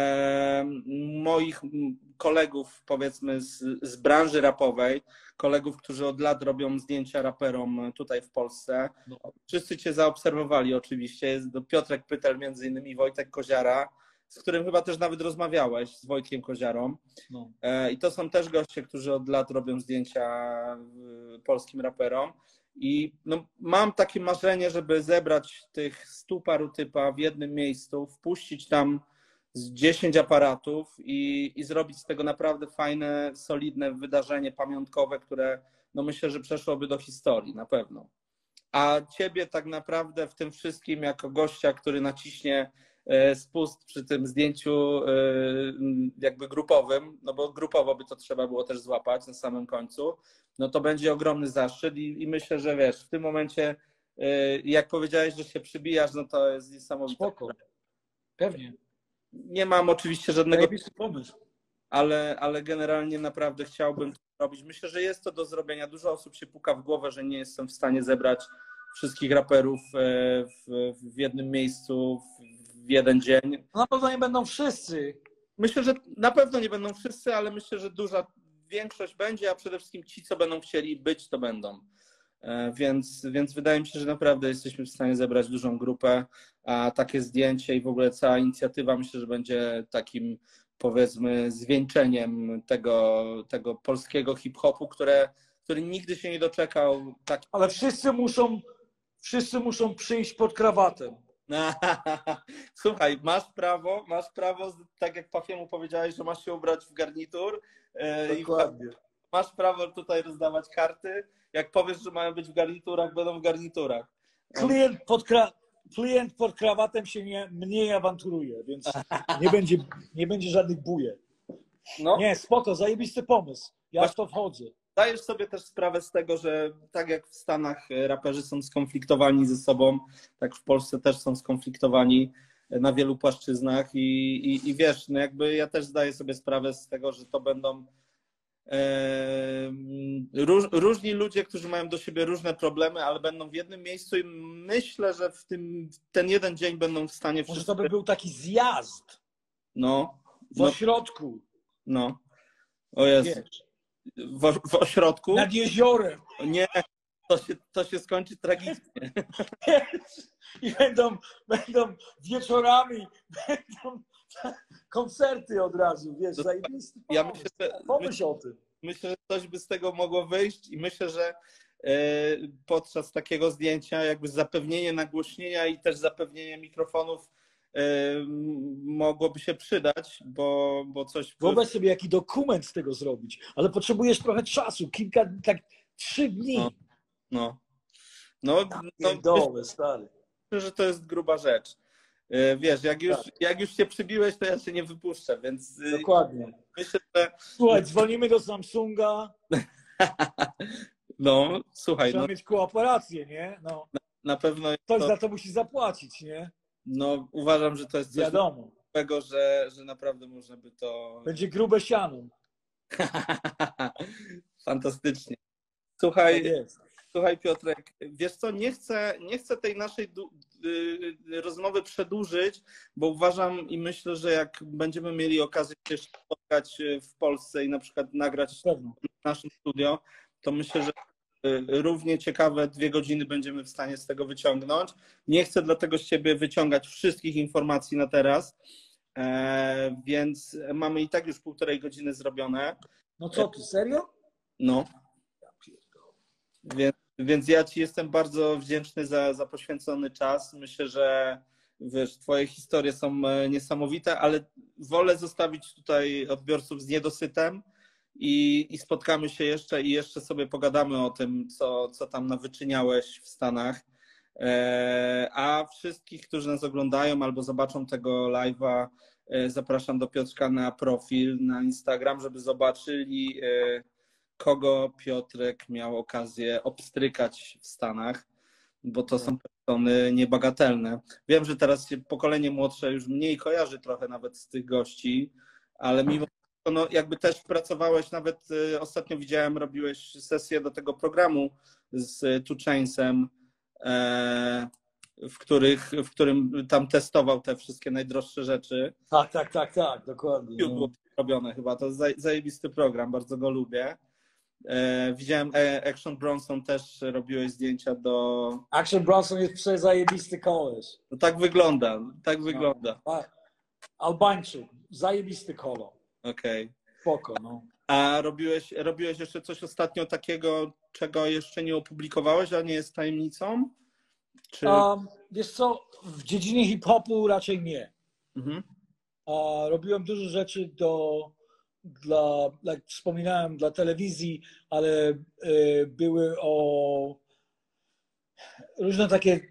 moich kolegów, powiedzmy, z branży rapowej, kolegów, którzy od lat robią zdjęcia raperom tutaj w Polsce. Wszyscy cię zaobserwowali oczywiście. Jest Piotrek Pytel, między innymi Wojtek Koziara, z którym chyba też nawet rozmawiałeś, z Wojtkiem Koziarą. I to są też goście, którzy od lat robią zdjęcia polskim raperom. I no, mam takie marzenie, żeby zebrać tych 100 paru typa w jednym miejscu, wpuścić tam z 10 aparatów i zrobić z tego naprawdę fajne, solidne wydarzenie pamiątkowe, które no myślę, że przeszłoby do historii na pewno. A ciebie tak naprawdę w tym wszystkim jako gościa, który naciśnie spust przy tym zdjęciu jakby grupowym, no bo grupowo by to trzeba było też złapać na samym końcu, no to będzie ogromny zaszczyt i myślę, że wiesz, w tym momencie jak powiedziałeś, że się przybijasz, no to jest niesamowite. Spoko. Pewnie. Nie mam oczywiście żadnego pomysłu, ale generalnie naprawdę chciałbym to robić. Myślę, że jest to do zrobienia. Dużo osób się puka w głowę, że nie jestem w stanie zebrać wszystkich raperów w jednym miejscu, w jeden dzień. Na pewno nie będą wszyscy. Myślę, że na pewno nie będą wszyscy, ale myślę, że duża większość będzie, a przede wszystkim ci, co będą chcieli być, to będą. Więc wydaje mi się, że naprawdę jesteśmy w stanie zebrać dużą grupę, a takie zdjęcie i w ogóle cała inicjatywa myślę, że będzie takim, powiedzmy, zwieńczeniem tego polskiego hip-hopu, który nigdy się nie doczekał. Ale wszyscy muszą Wszyscy muszą przyjść pod krawatem. Słuchaj, masz prawo, tak jak Pafiemu powiedziałeś, że masz się ubrać w garnitur. Dokładnie. I masz prawo tutaj rozdawać karty. Jak powiesz, że mają być w garniturach, będą w garniturach. Klient pod krawatem się mniej awanturuje, więc nie będzie żadnych bujek. No. Nie, spoko, zajebisty pomysł. Ja w to wchodzę. Zdajesz sobie też sprawę z tego, że tak jak w Stanach raperzy są skonfliktowani ze sobą, tak w Polsce też są skonfliktowani na wielu płaszczyznach i wiesz, no jakby ja też zdaję sobie sprawę z tego, że to będą różni ludzie, którzy mają do siebie różne problemy, ale będą w jednym miejscu i myślę, że ten jeden dzień będą w stanie Może to by był taki zjazd w ośrodku. No. O Jezu. Wiesz, w ośrodku? nad jeziorem. Nie, to się skończy tragicznie. I będą wieczorami, będą koncerty od razu, wiesz, zajebisty pomysł. Pomyśl o tym. Myślę, że coś by z tego mogło wyjść i myślę, że podczas takiego zdjęcia jakby zapewnienie nagłośnienia i też zapewnienie mikrofonów mogłoby się przydać, bo coś... Wyobraź sobie, jaki dokument z tego zrobić, ale potrzebujesz trochę czasu, 3 dni. No, stary. Myślę, że to jest gruba rzecz. Wiesz, jak już się przybiłeś, to ja się nie wypuszczę, więc... Dokładnie. Myślę, że... Słuchaj, dzwonimy do Samsunga. No, słuchaj. Trzeba mieć kooperację, nie? No. Na pewno... Ktoś za to musi zapłacić, nie? No, uważam, że to jest coś nowego, że naprawdę można by to... Będzie grube siano. Fantastycznie. Słuchaj, Tak jest. Słuchaj Piotrek, wiesz co, nie chcę tej naszej rozmowy przedłużyć, bo uważam i myślę, że jak będziemy mieli okazję się spotkać w Polsce i na przykład nagrać w naszym studio, to myślę, że równie ciekawe 2 godziny będziemy w stanie z tego wyciągnąć. Nie chcę dlatego z ciebie wyciągać wszystkich informacji na teraz, więc mamy i tak już 1,5 godziny zrobione. No co ty, serio? No. Więc ja ci jestem bardzo wdzięczny za poświęcony czas. Myślę, że wiesz, twoje historie są niesamowite, ale wolę zostawić tutaj odbiorców z niedosytem i spotkamy się jeszcze i jeszcze sobie pogadamy o tym, co tam nawyczyniałeś w Stanach. A wszystkich, którzy nas oglądają albo zobaczą tego live'a, zapraszam do Piotrka na profil na Instagram, żeby zobaczyli, kogo Piotrek miał okazję obstrykać w Stanach, bo to są persony niebagatelne. Wiem, że teraz się pokolenie młodsze już mniej kojarzy trochę nawet z tych gości, ale mimo to no, jakby też pracowałeś, nawet ostatnio widziałem, robiłeś sesję do tego programu z 2 Chainsem, w którym tam testował te wszystkie najdroższe rzeczy. Tak, dokładnie. Było robione chyba, to zajebisty program, bardzo go lubię. Widziałem Action Bronson, też robiłeś zdjęcia do... Action Bronson jest zajebisty koleś. No tak wygląda, tak wygląda. Albańczyk, zajebisty kolor. Okej. Spoko, no. A robiłeś jeszcze coś ostatnio takiego, czego jeszcze nie opublikowałeś, a nie jest tajemnicą? Czy... Wiesz co, w dziedzinie hip-hopu raczej nie. Mhm. Robiłem dużo rzeczy jak wspominałem, dla telewizji, ale były różne takie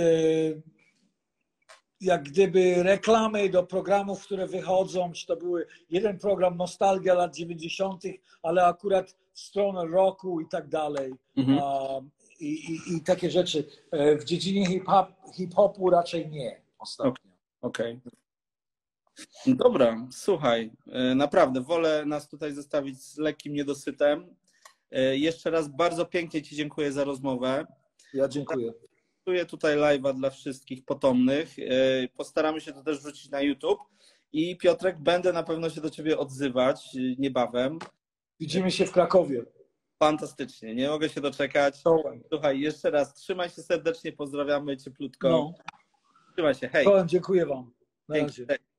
jak gdyby reklamy do programów, które wychodzą, czy to były jeden program Nostalgia lat 90., ale akurat w stronę rocku i tak dalej. Mhm. I takie rzeczy. W dziedzinie hip-hopu raczej nie ostatnio. Okej. Dobra, słuchaj, naprawdę wolę nas tutaj zostawić z lekkim niedosytem. Jeszcze raz bardzo pięknie ci dziękuję za rozmowę. Ja dziękuję. Tutaj live'a dla wszystkich potomnych. Postaramy się to też wrzucić na YouTube. I Piotrek, będę na pewno się do ciebie odzywać niebawem. Widzimy się w Krakowie. Fantastycznie, nie mogę się doczekać. Słuchaj, jeszcze raz trzymaj się serdecznie, pozdrawiamy cieplutko. No. Trzymaj się, hej. Dziękuję wam. Na razie.